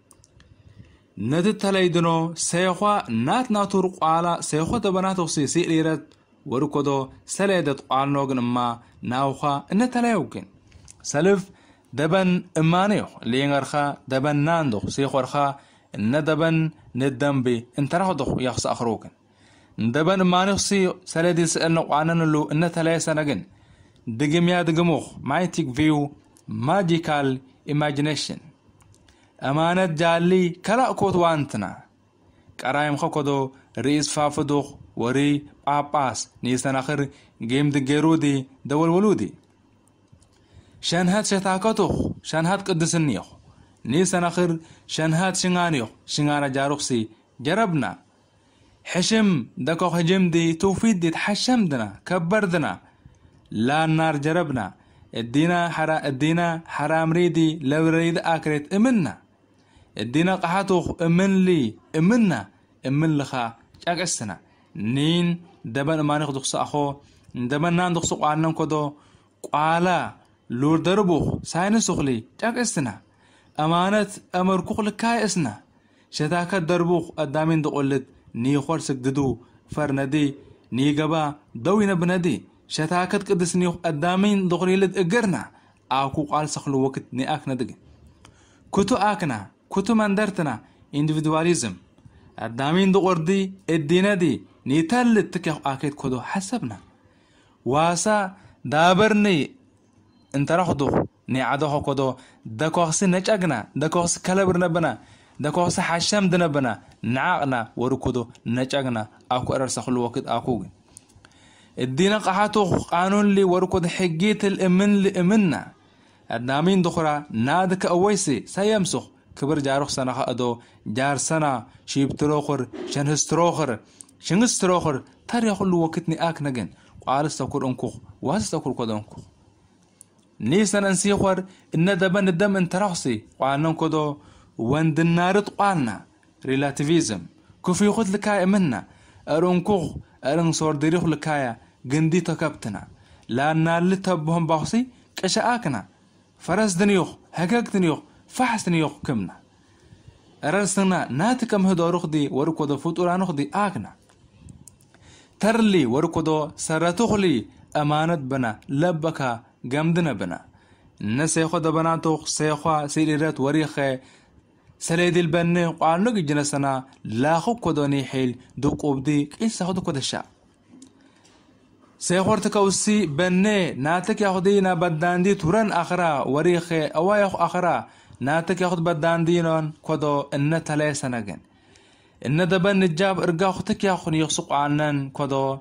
ندت تلايدنو سيخوا نات ناتور قوالا سيخوا تبنا تخصي سيئليرت وركودو سلايدت قوال نوغن اما ناوخا ان تلايوكين سلف دبن امانيو لينغرخا دبن ناندو سيخورخا ان دبن ندنبي انتراحو دخو يخص اخروكين دبن ما نخصي سلادي سألنا قوانا له إن ثلاثة نجن دقم يا دقموخ مايتيك فيو ماجيكال إيماجينيشن أمانة جالي كلا كوت وانتنا كرايم خكودو رئيس فافدوخ وري باباس نيسان آخر جيم دقيرودي دول ولودي شانهات شتاكتوخ شانهات قدسنيوخ نيسان آخر شانهات شنغانيوخ شنغانا جاروخسي جربنا حشم دكو حجم دي توفيد دي تحشمدنا كبردنا لا النار جربنا الدينا حرا الدينا حرام ريدي لو ريد اكرت امنا الدينا قحاتوخ امن لي امنا امن لخا شاقسنا نين دبن ما ناخدو اخو دبن ناندو سوق عنن كدو قالا لور دربوخ ساينس سخلي شاقسنا امانه امر كوخ لكايسنا شتاكه دربوخ قدامين دقلت ني خورسك ددو فرندي ني غبا دوينا بندي شتاكت قدس ني قدامين دغريلد اجرنا اكو قال سخلو وقت ني اكنا دغ كتو اكنا كتو مندرتنا انديفيدواليزم قدامين دغردي ادينا دي ني تلت تكو اكيد كدو حسبنا واسا دابرني انت راخدو ني عدو كدو دكوخس نچغنا دكوخس كلبرنا بنا دكوخس حشم دنبنا نعقنا وركودو نچغنا اكو ارس خلو وقت اكو الدين قحاتو قانون لي وركود حجيت الامن لامنا النامين دخرا نادك أويسي سيمسخ كبر جارخ سنة أدو جار سنة شيب تروخر شنهستروخر شنهستروخر تاريخ اللي وقتني آك نجن وقال استوكر أنكوخ واستوكر كود أنكوخ نيسان انسيخور إن دبن الدم انترخصي وعنن كودو وند النار طقالنا ريلاتيفيزم كوفي يخد لكاية منا أرنكوخ أرن صور ديريخ لكاية جندي تكبتنا لأننا اللي تبهم باخصي كشاكنا فرس دنيوخ هكاك دنيوخ فحس دنيوخ كمنا أرسلنا ناتكم هدو دي وركودو فوتورانوخ دي آكنا ترلي وركودو سراتوخلي أمانت بنا لبكا جمدنا بنا نسيخو دبناتوخ سيخو سيريرات وريخي سليد البني وعنوك جنسنا لاخو كودوني حيل دوك أبدي كيسا خدو كود الشعب سيخور تكوسي بني ناتك ياخدينا بداندي توران أخرى وريخي أوايخ أخرى ناتك ياخد بداندينون كودو إن تلي سنجن إن دبن الجاب إرقاخ تك ياخون يخسق عنن كودو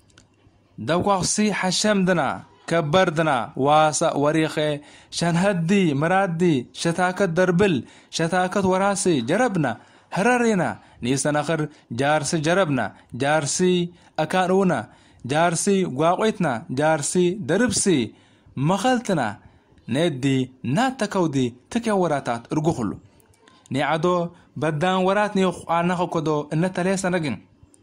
دوكوخسي حشمدنا كبردنا واسا وريخي شان هدي مرادي شتاكت دربل شتاكت وراسي جربنا هررينا نيسان اخر جارسي جربنا جارسي اكانونا جارسي قواقويتنا جارسي دربسي مخلتنا ندي ناتكودي تكي وراتات ارقو خلو نيعادو بدان وراتني وخاناخو كدو انتا ليسا نجن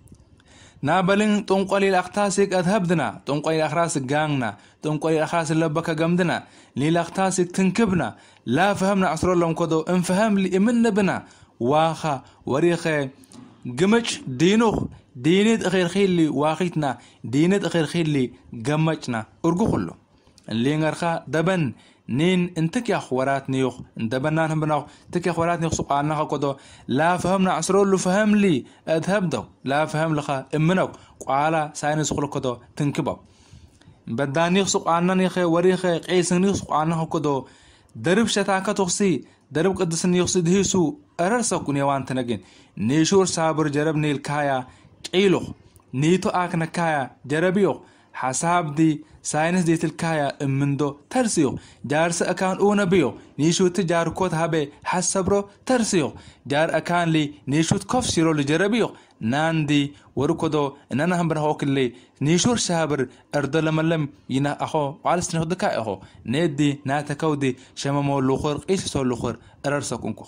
نابلين تنقلي الأختاسك أذهبدنا تنقلي الأخراس جاننا تنقلي الأخراس اللبكة جمدنا لي الأختاسك تنكبنا لا فهمنا عصر لهم كدو إن فهم لي إمنا بنا واخا وريخي جمج دينوخ دينت أخير خيلي واقيتنا دينت أخير خيلي جمجنا أرجو خلو اللي نرخا دبن نين انتك يا خوارات نيوخ دبنا نهم بناو تك يا خوارات نيوخ سوق عنها كدو لا فهمنا عصر له فهم لي أذهب دو لا فهم لخا إمناو قالا ساينس خلو كدو تنكبو بداني يخسق عننا نيخي وريخي قيسن يخسق عنها كدو درب شتاكا تخسي درب قدسن يخسي دهيسو أررساكو نيوان تنجين نيشور سابر جربني الكايا قيلوخ نيتو آكنا كايا جربيوخ حساب دي ساينس دي تلكايا امندو ترسيو جارس اكان اونا بيو نيشوت جار كوت هابي حسبرو ترسيو جار اكان لي نيشوت كوف سيرو لجربيو ناندي وركودو انانا هم برهوك اللي نيشور شابر اردو لملم ينا اخو وعالس نهو دكاي اخو نيدي ناتكودي شمامو اللوخور قيس سو اللوخور اررسو كنكو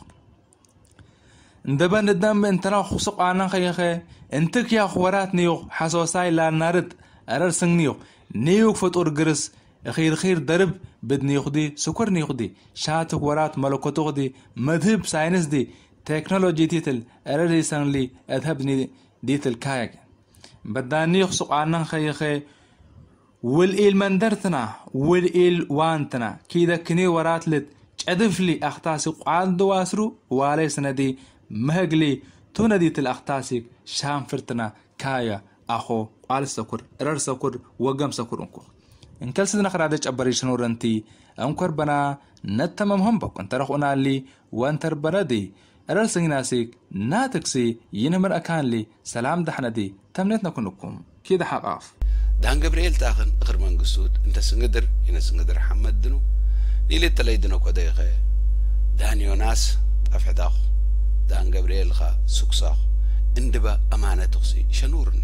ندبان الدم انتنا خسق عنا خيخي انتك يا خوارات نيو حسوساي لا نارد أرسن نيو نيو فتور جرس خير خير درب بدني يخدي سكر نيخدي شاتك ورات ملكوتو دي مذهب ساينس دي تكنولوجي تيتل أرسن لي أذهبني ديتل كايك بداني يخسق عنا خيخي والإيل مندرتنا والإيل وانتنا كيدا كني ورات لد أدف لي أختاسق عال دواسرو وليس ندي مهجلي تونديت الأختاسق شام فرتنا كايا أخو قال سكر إرر سكر وجم سكر أنكو إن كل سنة خرادج أبريشنو رنتي أنكر بنا نتمم هم بق أنت رخونا لي وأنتر بردي إرر سيناسيك ناتكسي ينمر أكان لي سلام دحندي تمنتنا كنكم كده حقاف دان جبريل تاخن غير من قصود أنت سنقدر إن سنقدر حمد دنو ليلة تلايدنو كديقة دان يوناس أفعداخ دان جبريل خا سكساخ اندبا أمانة تخصي شنورن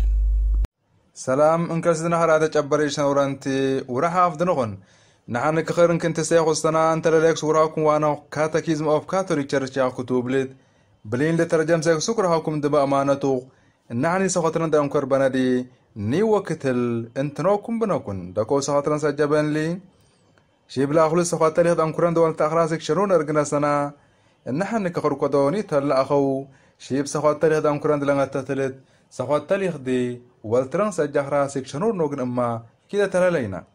سلام انكل سيدنا هرادة أبريشن ورانتي ورحاف دنغن نحن كخيرن كنت سيخو سنة انت لليكس وراكم وانا كاتاكيزم اوف كاتوليك تشرش يا كتب لد بلين لترجم سيخ سكر هاكم دبا أمانتو نحن سخطرن دا انكر بنادي ني وقتل انتنوكم بنوكن داكو سخطرن سجبن لي شيب لا أخلص سخطر يهد انكران دوان تأخراسك شرون ارقنا سنة نحن كخير كدوني تلا أخو شيب سخطر يهد انكران دلنغا تتلت سخطر يهدي والتران سجح راسك شنور نوغن اما كده تلالينا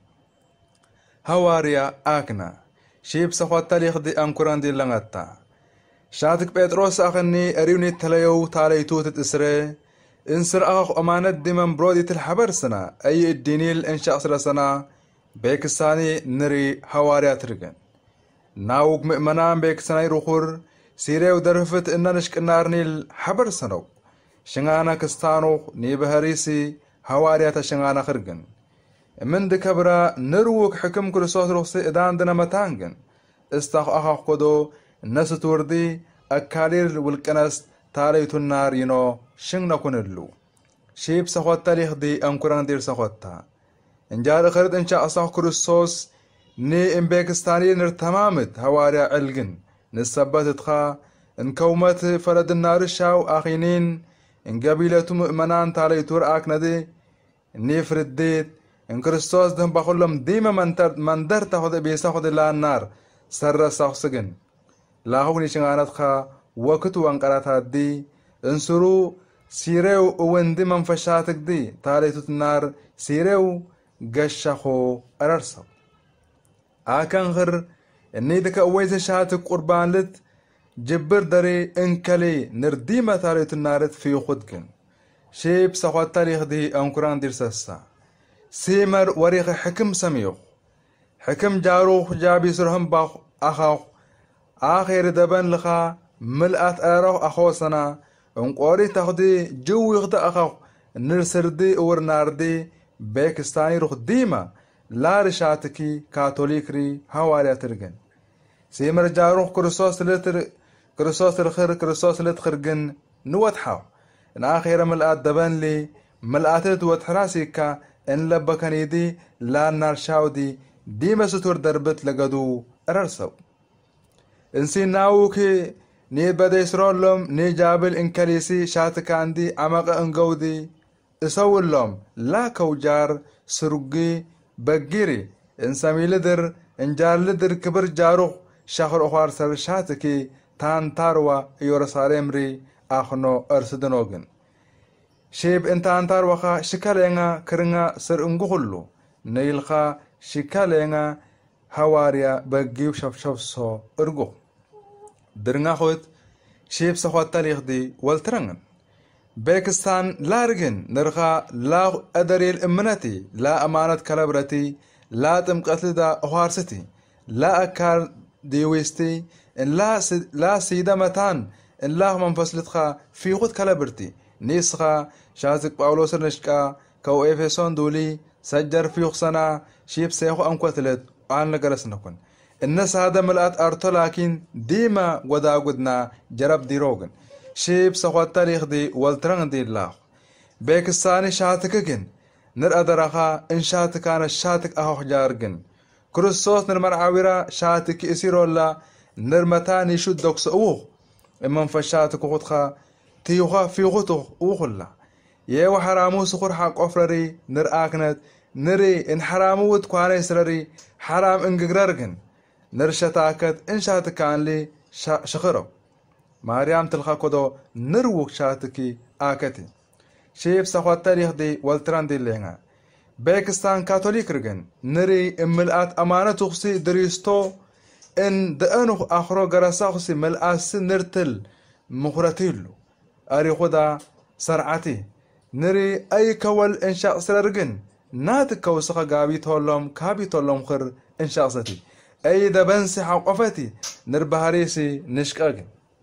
هواريا آكنا شيب سخوات تاليخ دي انكوران دي لنغتا شاتك بيتروس اخني اريوني تلايو تاليتو تتسري انسر اخ امانت دي من برودي تلحبر سنة اي الدينيل انشاء سر سنة بيكساني نري هواريا ترغن ناوك مؤمنان بيكساني روخور سيريو درفت انانشك نارني الحبر سنو شنغانا كستانو نيبهاريسي هوارياتا شنغانا خرقن من دكبرا نروك حكم كرسوس رخصي ادان دنا متانغن استخ أخاق كدو الناس توردي أكالير والكنس تاليتو النار ينو شن نكون اللو شيب سخوتا ليخدي أنكران دير سخوتا انجار خرد انشاء أصاق كرسوس ني امباكستاني نرتمامت هواريا علقن نسبت تخا انكومت فرد النار الشاو آخينين ان قبيلة مؤمنان تاليتور آكندي ني فرديت ان كرسوس دهم بخلهم ديما من در تاخد بيسا خد الله النار سر ساخسجن لاهو نشغانت خا وقت وانقرات هدي انسرو سيريو وندي منفشاتك دي تاليتو النار سيريو قشخو أررسو آكان غر اني دك اويز شاتك قربان لت جبر داري انكالي نرديمة تاليتو النار في خدكن شيب سخوات تاريخ دي انكران دير ساسا سيمر وريخ حكم سميوخ حكم جاروخ جابي سرهم باخ أخاوخ آخر دبن لخا ملأت آروخ أخوصنا انقوري تاخدي جو يغدا أخاوخ نرسردي ورناردي باكستاني روخ ديما لا رشاتكي كاتوليكري هواريا ترغن سيمر جاروخ كرسوس لتر كرسوس الخير كرسوس لتخرجن نوتحاو ان آخر ملأت دبن لي ملأت وتحراسيكا ان لبكنيدي لا نار شاودي ديما ستور دربت لقدو أررسو انسي ناوكي ني بدي سرولهم ني جابل انكاليسي شاتك عندي عمق انقودي اسولهم لا كوجار سرقي بقيري انسامي لدر انجار لدر كبر جاروخ شاخر اخوار سر شاتكي تان تاروا يورساليمري اخنو ارسدنوغن شيب انتان تاروخا شكالينا كرنا سر انقخلو نيلخا شكالينا هواريا بقيو شف شف سو ارقو درنا خوت شيب سخوات تاريخ دي والترنغن باكستان لارغن نرخا لا أدري الامنتي لا أمانة كالبرتي لا تمقتل دا أخوارستي لا أكار ديويستي إن لا سيد لا سيدا متان إن لا منفصلتخا في خود كالبرتي نيسخا شازك باولوس نشكا كو إيفيسون دولي سجر في خصنا شيب سيخو أمكوتلت وعن لقرس نكون الناس هذا ملأت أرتو لكن ديما ودا قدنا جرب دي روغن شيب سخوات تاريخ دي والترنغ دي الله باكستاني شاتككن نر أدرخا إن شاتكان الشاتك أهو جارجن كرسوس نرمر عاورا شاتك إسيرو الله نرمتاني شد دوكس أوه إمن فشاتك خطخا تيوخا في خطخ أوه الله يهو حرامو سخور حق أفرري نر آكنت نري إن حرامو وتكوانا يسرري حرام إنجرارجن نرشتاكت إن شاتكان لي شخرو ماريام تلخا كدو نروك شاتكي آكتي شيب سخوات تاريخ دي والتران دي لينا باكستان كاثوليك رجن نري املآت أمانة تخصي دريستو ان دقانو آخرو غراسا خصي ملآس نرتل مخراتيلو أري خدا سرعتي نري أي كول إنشاء سررجن ناتك كوسخا قابي تولم كابي تولم خر إنشاء ستي أي دبنسي حقفتي نربهاريسي نشكاجن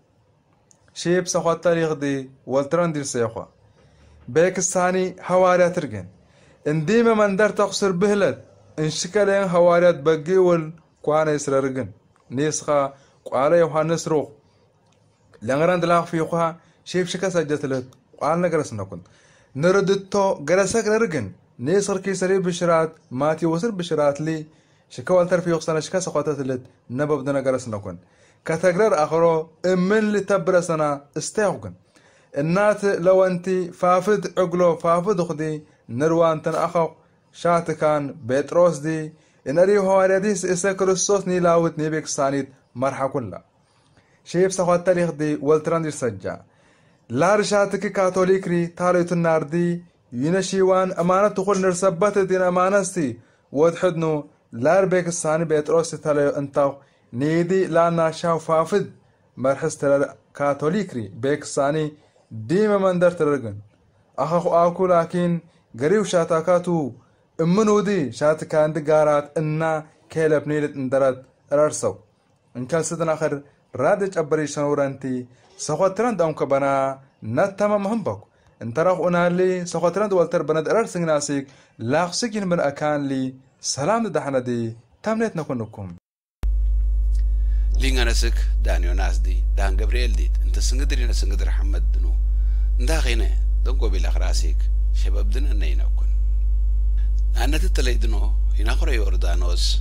شيب سخوات تاريخ دي والتران دير سيخوا باكستاني هواريات ترجن ان ديما من در تقصر بهلت ان شكالين هواريات بقيول كوانا يسررجن نيسخا قوالا يوحانس روح لنغران دلاغ فيخوا شيب شكا سجتلت قوالا نقرس نكون نردتو قرسك نرجن نيسر كي سرير بشرات ماتي وصر بشرات لي شكا والتر فيخ سنة شكا سخواتات نبب دنا قرس نكون كتقرر آخرو امن لتبرسنا استيقن النات لو انتي فافد عقلو فافد خدي نروان تن أخو شاتكان بيتروس دي انريو هواريديس إسا كرسوس نيلاوت نيبك سانيت مرحا كلا شيب سخوات تاريخ دي والتران دي سجا لار شاتكي كاتوليكري تاليتو النار دي ينشيوان أمانة تخل نرسبت دين أمانستي وادحدنو لار بيك الساني بيتروس تاليو انتاو نيدي لانا شاو فافد مرحس تلال كاتوليكري بيك ساني ديما من در ترغن أخاخو آكو لكن غريو شاتاكاتو امنو دي شاتكان دي غارات انا كيلب نيلت اندرات رارسو انكال سدن آخر رادج أبري شنورانتي سخواتران داون كبانا نتاما مهمبك انتراخ انالي سخواتران دوالتر بند رارسنگ ناسيك لاخسكين من أكان لي سلام دحنا دي تامنيت نكون نكم لينا نسك دانيو ناس دي دان جبريل ديت انت سنقدرين سنقدر حمد دنو نداخينا دنقو بالأخراسيك شباب دنا نينا كون أنا تتلي دنو هنا خرا يوردانوس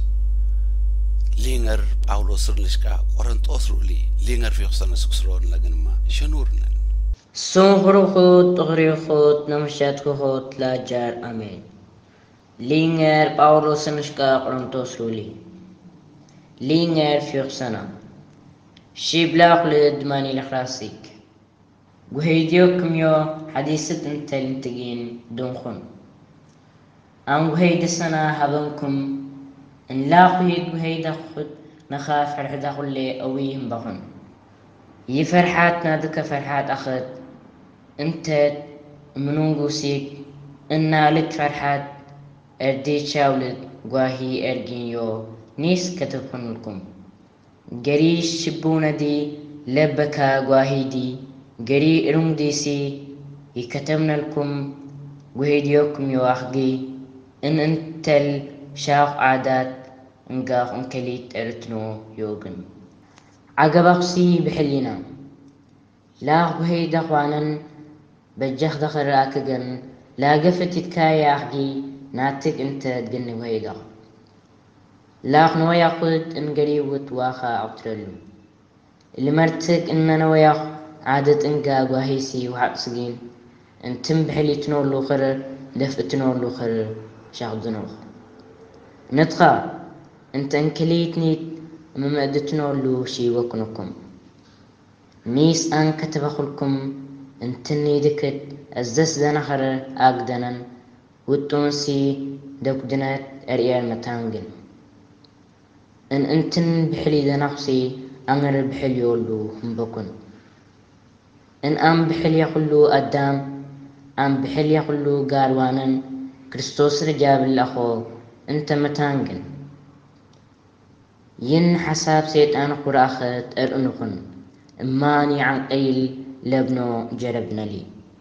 لينر باولوس رلشكا قرنت أسرولي لينر في خصنا سكسرون لجنما شنورنا سنخرو خود تغري خود نمشات خود لا جار أمين لينر باولوس رلشكا قرنت أسرولي لينر في خصنا شيبلا خلد ماني لخراسيك وهيديوكم يو حديثة انت لنتقين دونخون أم وهيد سنة هبنكم إن لا خيد وهيدا خد نخاف فرحدا خلي أويهم بخن يفرحات نادك فرحات أخد انت منونغو سيك إنا لد فرحات أردي شاولد واهي أرجين يو نيس كتبخن لكم قريش شبونا دي لبكا واهي دي قري إرم ديسي يكتمنا لكم وهيديوكم يو أخجي إن انتل شاق عادات انقاق انكليت ارتنو يوغن عقبقسي بحلينا لاغ بهيدا قوانا بجخ دخل راكقن لا قفت يتكايا أخجي ناتك انت تقن وهيدا لاغ نويا قد ان قريبت واخا عطرلو اللي مرتك اننا ويا عادة انقاق وهيسي وحقسقين انتم بحلي تنولو خرر لف تنولو خرر شاق دنوخ نتخا انت انكليتني ممأد تنولو شي وكنكم ميس ان كتبخلكم انتني دكت ازدس دنخر اقدنا والتونسي دوكدنات اريال متانجن ان انتن بحلي دنخسي انغر بحلي يولو مبكن ان ام بحلي يقلو قدام ام بحلي يقلو قاروانا كريستوس رجاب الأخو انت متانجن ين حساب سيطان قراخت ارنخن اماني عن قيل لبنو جربنا لي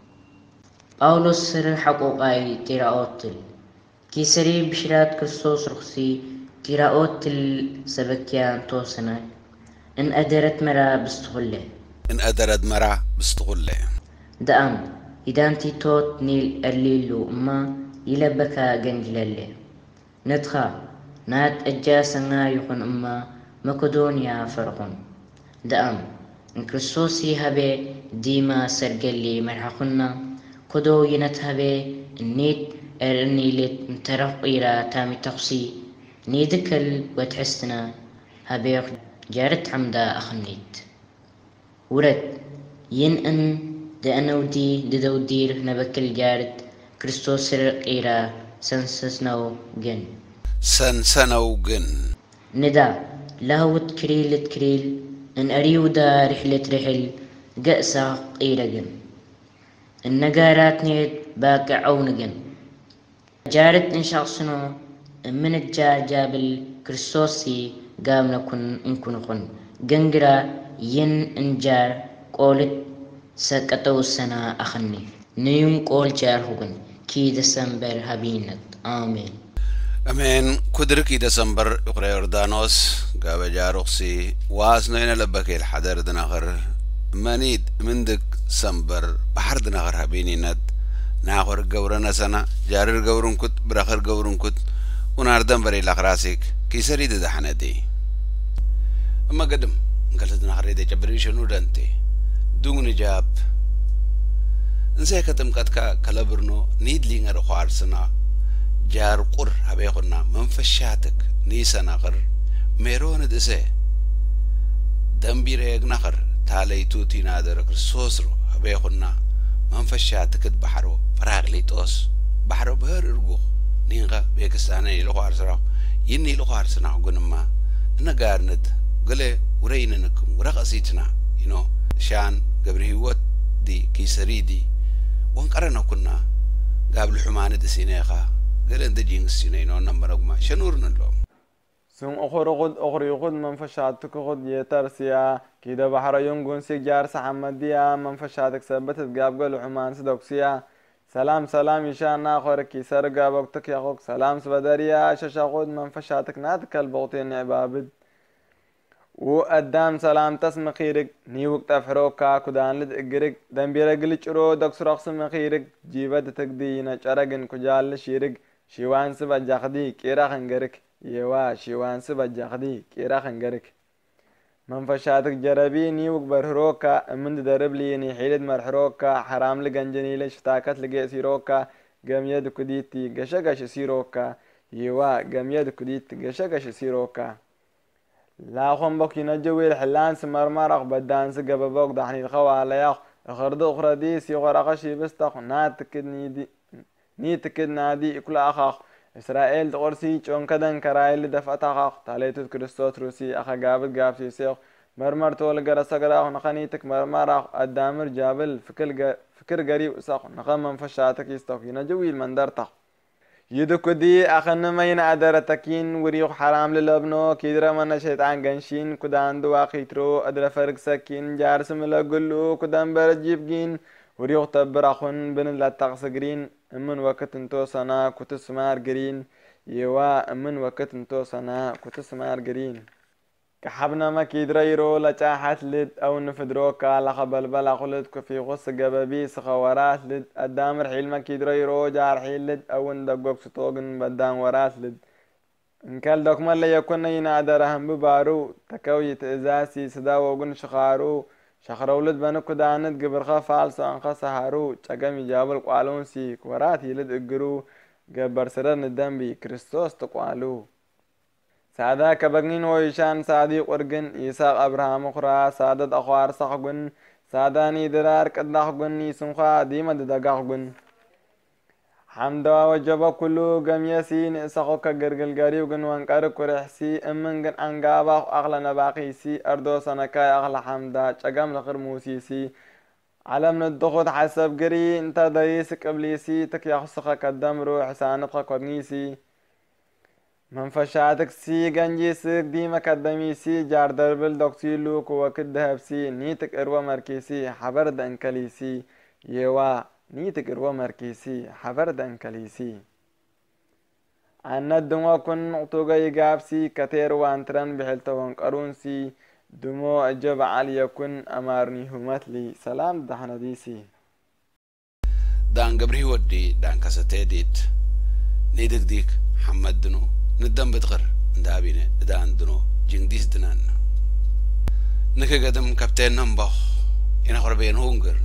باولوس سر حقوقاي تيراوتل كي سري بشرات كريستوس رخصي تيراوتل سبكيان توسنا ان ادرت مرا بستغله ان ادرت مرا بستغله دام إذا انتي توت نيل ارليلو اما يلبكا جنجلالي ندخا نات أجاسنا يخن أما مقدونيا فرقون دأم إن كريستوسي هبي ديما سرقلي مرحقنا كدو ينت هبي النيت ارنيلت مترق إيرا تامي تقصي نيدكل وتحسنا هبي جارت حمدا أخنيت ورد ين أن دأنو دي ددو دير نبكل جارت كريستوس إيرا سنسسنو جن سنسنو جن ندا لهوت كريل كريل ان اريودا رحلة رحل قأسا إيرا جن النقارات نيد باقع عون جن جارت ان شخصنو من الجار جابل كريستوسي قامنا كن انكن خن جنجرا ين انجار قولت سكتو السنة أخني نيوم قول جار هجن كي دسمبر هبينت آمين أمين كدر كي دسمبر يقرأ يوردانوس قابل جاروخسي واسنين لبك الحدر دناغر منيد مندك سمبر بحر دناغر هبيني ند ناغر قورنا سنة جارر قورن كت براخر قورن كت وناردن بري لخراسيك كي سريد دحنا دي أما قدم قلت دناغر دي جبريش نورنتي دون جاب نسي كتم كتكا كالبرنو نيد لينغر خوارسنا جار قر هبيخنا منفشاتك نيسا غر ميرون دسي دنبير يغنخر تالي توتي نادر كرسوسرو هبيخنا منفشاتك بحرو فراغ ليتوس بحرو بهر ارغو نينغا بيكستاني لخوارسنا يني لخوارسنا قنما نقارند قلي وريننكم ورقصيتنا ينو شان قبرهيوت دي كيسري دي وانقرنا كنا قابل حمانة دسينيخا قلن دجين السينينو نمبرقما شنورنا اللوم سن أخر غد أخر غد منفشاتك غد يترسيا كده بحر ينقون سيجار سحمديا منفشاتك سبتت قابل حمان سدوكسيا سلام سلام يشان آخر كيسر قابوكتك ياخوك سلام سبداريا شاشا غد منفشاتك ناتك البوطين عبابد وقدام سلام تسم خيرك نيوك تفحروكا كدان لد اقرق دنبيرا قلت رو دكس رقص مخيرك جيبت تقدي نجرقن كجال شيرك شيوان سبا جاخدي كيرا خنگرك يوا شيوان سبا جاخدي كيرا خنگرك منفشاتك جربي نيوك برهروكا من درب ليني حيلد مرحروكا حرام لغنجني لشتاكت لغي سيروكا قم يد كديتي قشقش سيروكا يوا قم يد كديتي قشقش سيروكا لا خون بك ينجوي الحلان سمرمرق بدانس قببوك دحني الخوا على ياخ اخرد اخرى دي سيغرقشي بستخ ناتكد نيدي نيتكد نادي كل اخاخ اسرائيل تقرسي چون كدن كرايل دفعت اخاخ تاليتو كريستوس روسي اخا قابل قابسي سيخ مرمر تول قرص قراخ نخنيتك مرمرق الدامر جابل فكر فكر قريب ساخ نخم منفشاتك يستخ ينجوي المندر تخ يدك دي أخن ما ينعدر تكين وريق حرام للابنو كيدرا من شيطان قنشين كدان دوا خيترو أدر فرق سكين جارسم لقلو كدان برجيب جين وريق تبرخون بن لا تغسقرين امن وقت انتو سنا كتسمار قرين يوا امن وقت انتو سنا كتسمار قرين كحبنا ما كيدرا يرو لچاحت لد او نفدروكا لخبل بلا خلد كفي غص قبابي سخورات لد الدامر حيل ما كيدرا يرو جار حيل لد او ندقوك ستوغن بدان ورات لد انكال دوك مالا يكون ينادر هم ببارو تكوي تأزاسي سداوغن شخارو شخرو لد بانكو داند قبرخا فالسو انخا سهارو چاقامي جابل قوالون سي ورات يلد اقرو قبر سرن الدنبي كريستوس تقوالو سادا كبغنين ويشان سادي قرغن إيساق أبراهام خرا سادت أخوار سخغن ساداني درار كدخغن يسمخا ديمة دقاغن حمدا وجبا كلو غميسين إساقو كغرغل غريوغن وانكار كورحسي امنغن انقابا أغلى نباقيسي أردو سنكاي أغلى حمدا چاقام لخر موسيسي علم ندخد حسب قري انت دايسك قبليسي تك يخصخا قدام روح سانتخا قرنيسي منفشاتك سي گنجي سيك ديما قدمي سي جار دربل دوكسي لوك وكد دهبسي نيتك اروا مركيسي حبر دنكليسي يوا نيتك اروا مركيسي حبر دنكليسي عنا الدمو كن اطوغا يقابسي كتير وانتران بحلتا وانقرونسي دمو اجب علي يكن امارني همتلي سلام دحنا ديسي دان قبري ودي دان كستي ديت نيدك ديك محمد دنو ندم بتغر ندابينه دان دنو جنديس دنان نكا قدم كابتن نمبخ ينا خربين هونجر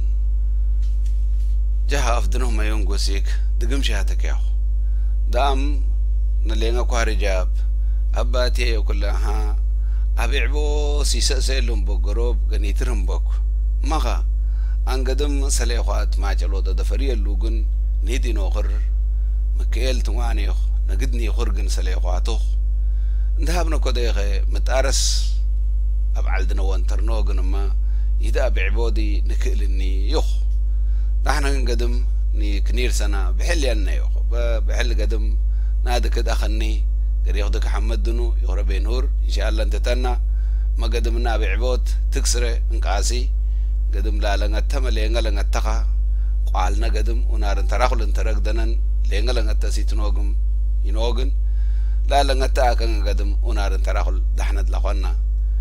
جها افدنو ما يونغوسيك دقم شهاتك ياخو دام نلينا كواري جاب أباتي وكلها أبيعبو سيسأسيلهم بقروب غنيترهم بك مغا أنقدم سليخوات ما جلو دفريا اللوغن نيدي نوغر مكيل توانيخ نقدني خرقن سليخواتوخ اندهابنا كوديخي متارس أبعالدنا وانترنوغن ما إذا أبيعبودي نكيلني يخ نحنا نقدم ني كنير سنة بحل يانا يخ بحل قدم نادك داخلني قري ياخدك حمد دنو يغربي نور إن شاء الله انت تنا ما قدمنا بعبود تكسره انقاسي قدم لا لنغتا ملينغا لنغتاقا قالنا قدم ونار انتراخل انتراك دنن لينغا لنغتا سيتنوغم ينوغن لا لنغتا كان قدم ونار انتراخل دحند لخوانا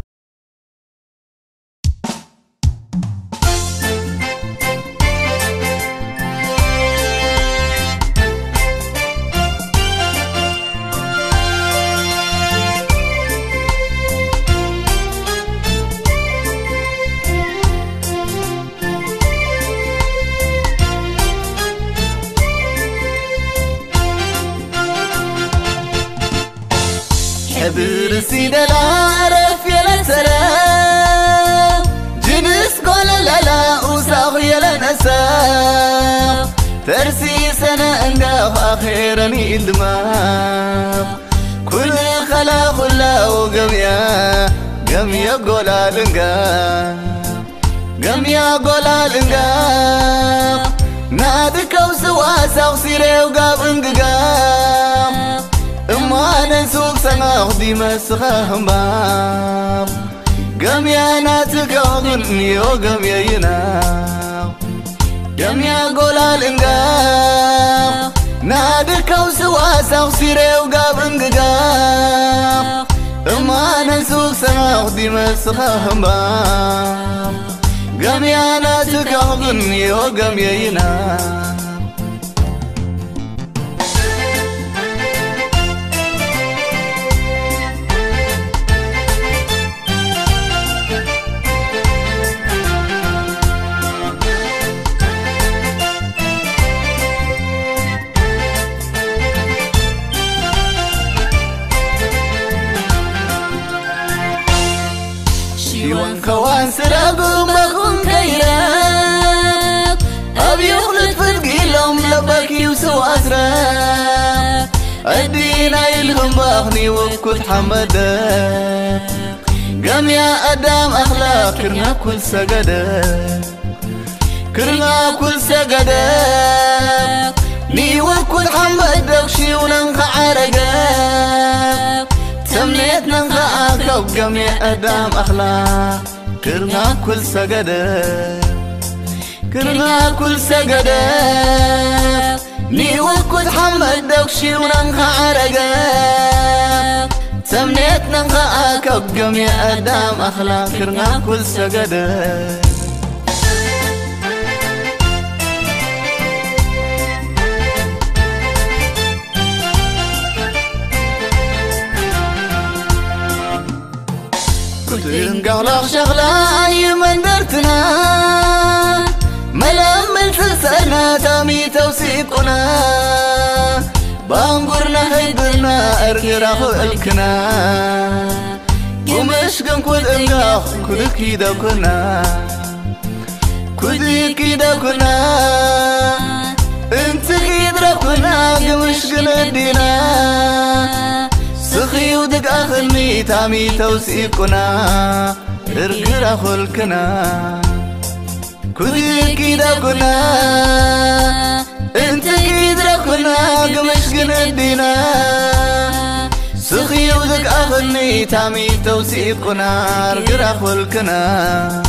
برسي دلارف يلا سلام جنس قول لا وساغ يلا نسام ترسي سنة انقاف اخيرا يدمام كل خلاق الله وقميا قميا قولا لنقاف قميا قولا لنقاف نادك وسوا ساغ سيري وقاف انقاف اما نسوق سناخ دي مسخهم باب قم يا ناتك اغني وقم يا ينام قم يا قولا الانقاف نادك وسوا ساغ سيري وقاب انقاف اما نسوق سناخ دي مسخهم با قميانا تكاغني وقمينا شيوان كوان سرابو مخون كيراك أبي يخلط فرقي لهم لباكي وسو أسراك الدينا يلهم باخني وكل حمدك قام يا أدام أخلاق كرنا كل سجدك كرنا كل سجدك ني وكل حمدك شيونا خعرقك سميتنا نخاك قام يا أدام أخلاق كرنا كل سجدك كرنا كل سجدك ني وكل حمدك شيونا خعرقك سميتنا نخاك قام يا أدام أخلاق كرنا كل سجدك قولك شغلة أي من درتنا ملامل سلسلنا تامي توسيقنا بانقرنا هيدرنا أرغر أخلكنا ومشقن كل إنقاخ كل كيدا كنا كل كيدا كنا انت كيدرا كنا ومشقن الدينا سخي ودك أخلني تامي توسيقنا ارقر أخلكنا كل كيدا كنا انت كيدرا كنا قمشقن الدينا سخي ودك أخلني تامي توسيقنا ارقر أخلكنا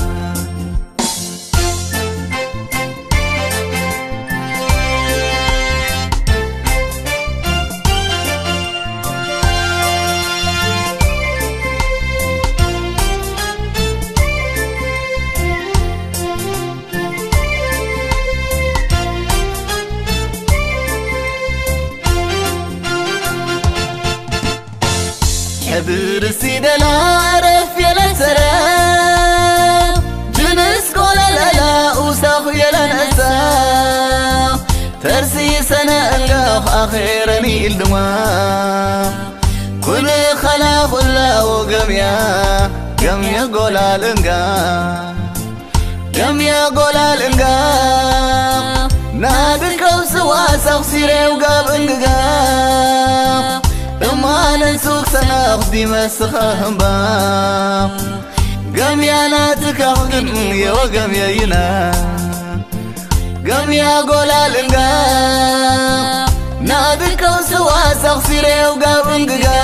حبر السيدة العارف يا لسلام جنس قول الألا وساخ يا لنساخ ترسي سنة الله أخيرني الدماء كل خلاف الله وقميا قميا قول الانقا قميا قول الانقا نادك وسواسخ سيري وقاب انقا ما نسوق سناخ دي مسخهم با قام يا ناتك أخذن يا وقام يا ينا قام يا قول الانقا نادك وسوا سخسيري وقام انقا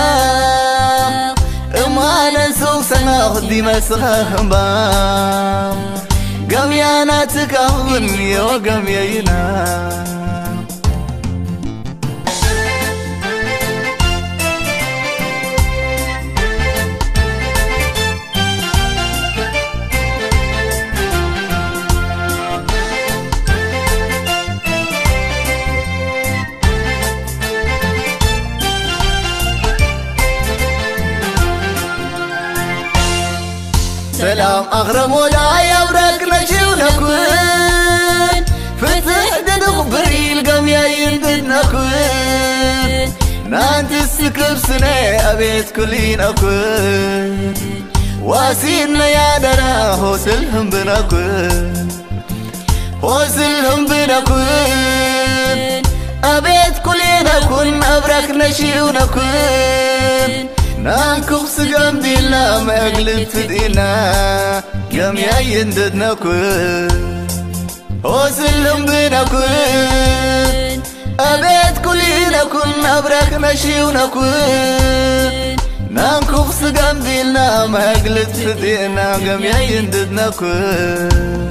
ما نسوق سناخ دي مسخهم با قام يا ناتك أخذن يا وقام يا ينا سلام أغرم ولا يورك نشيو نكون فتح ددخ بريل قم يا يندد نكون نانت السكب سنة أبيت كلين أكون واسينا يا درا هوسلهم بنكون هوسلهم بنكون أبيت كلين أكون أبرك نشيو نكون نانكو سقام ديلا ما قلت فدينا قام يا يندد نكون هوسلهم بنكون أبيت كلنا كن أبرك نشي ونكون نانكو سقام ديلا ما قلت فدينا قام يا يندد نكون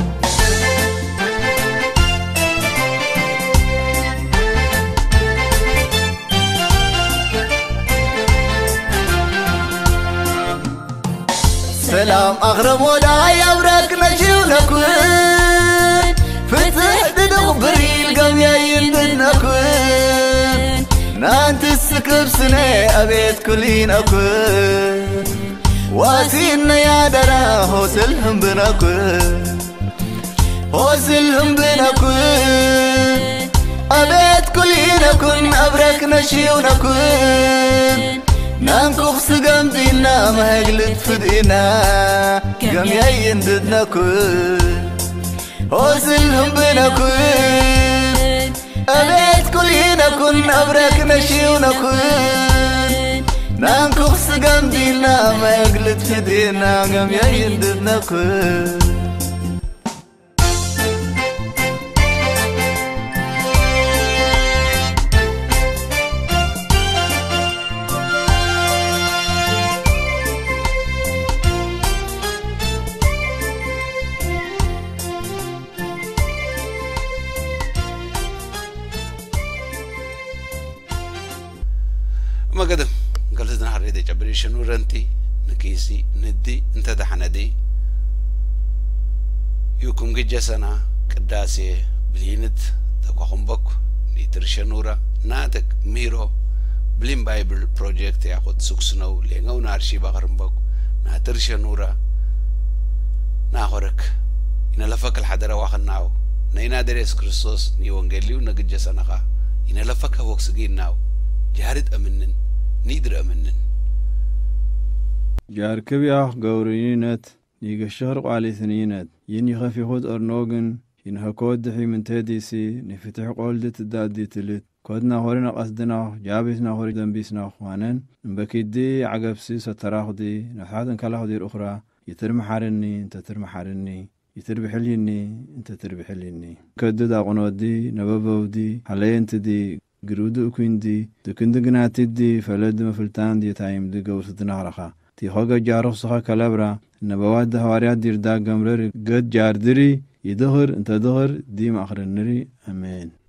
سلام أغرم ولا يبرك نشيو نكون فتح ددق بريل قم يندن نكون نانت السكب سنة أبيت كلين أكون واسينا يا درا هوسلهم بنكون هوسلهم بنكون أبيت كلين أكون أبرك نشيو نكون نانكوخ سقم دينا ما هقلت فدينا قم يندد نكون هوسلهم بنكون أبيت كلين أكون أبرك نشيو نكون نانكوخ سقم دينا ما هقلت فدينا قم يندد نكون ما قدم قلت نهار إذا جبري شنو رنتي نكيسي ندي انت دحندي يوكم جسنا قداسي بلينت تقوم بك نيتر شنورا ناتك ميرو بلين بايبل بروجكت ياخد سوكسنو لينغو نارشي بغرم بك ناتر شنورا ناخرك إن لفك الحضرة واخناو نينا دريس كريستوس نيوانجيليو نقد جسنا إن لفك وكسجين ناو جارد أمنن نيدر أمنن جار كبيا قورينت يجا الشهر على ثنينت يني خفي خود أرنوغن ينها كود دحي من تاديسي نفتح قولدة الدادي تلت كودنا هورنا قصدنا جابسنا هوري دنبيسنا أخوانن نبكيدي عقبسي ستراخدي نحادن كلاخدي الأخرى يترم حارني انت ترم حارني يتربي حليني انت تربي حليني كدد أغنودي نبابودي حلين دي قرودو كويندي دكند قناتدي فلد مفلتان دي تايم دي قوستنا رخا تي خوغا جارخ سخا كالابرا نبواد دهواريات دير دا قمرر قد جاردري يدهر انت دهر دي مأخر النري أمين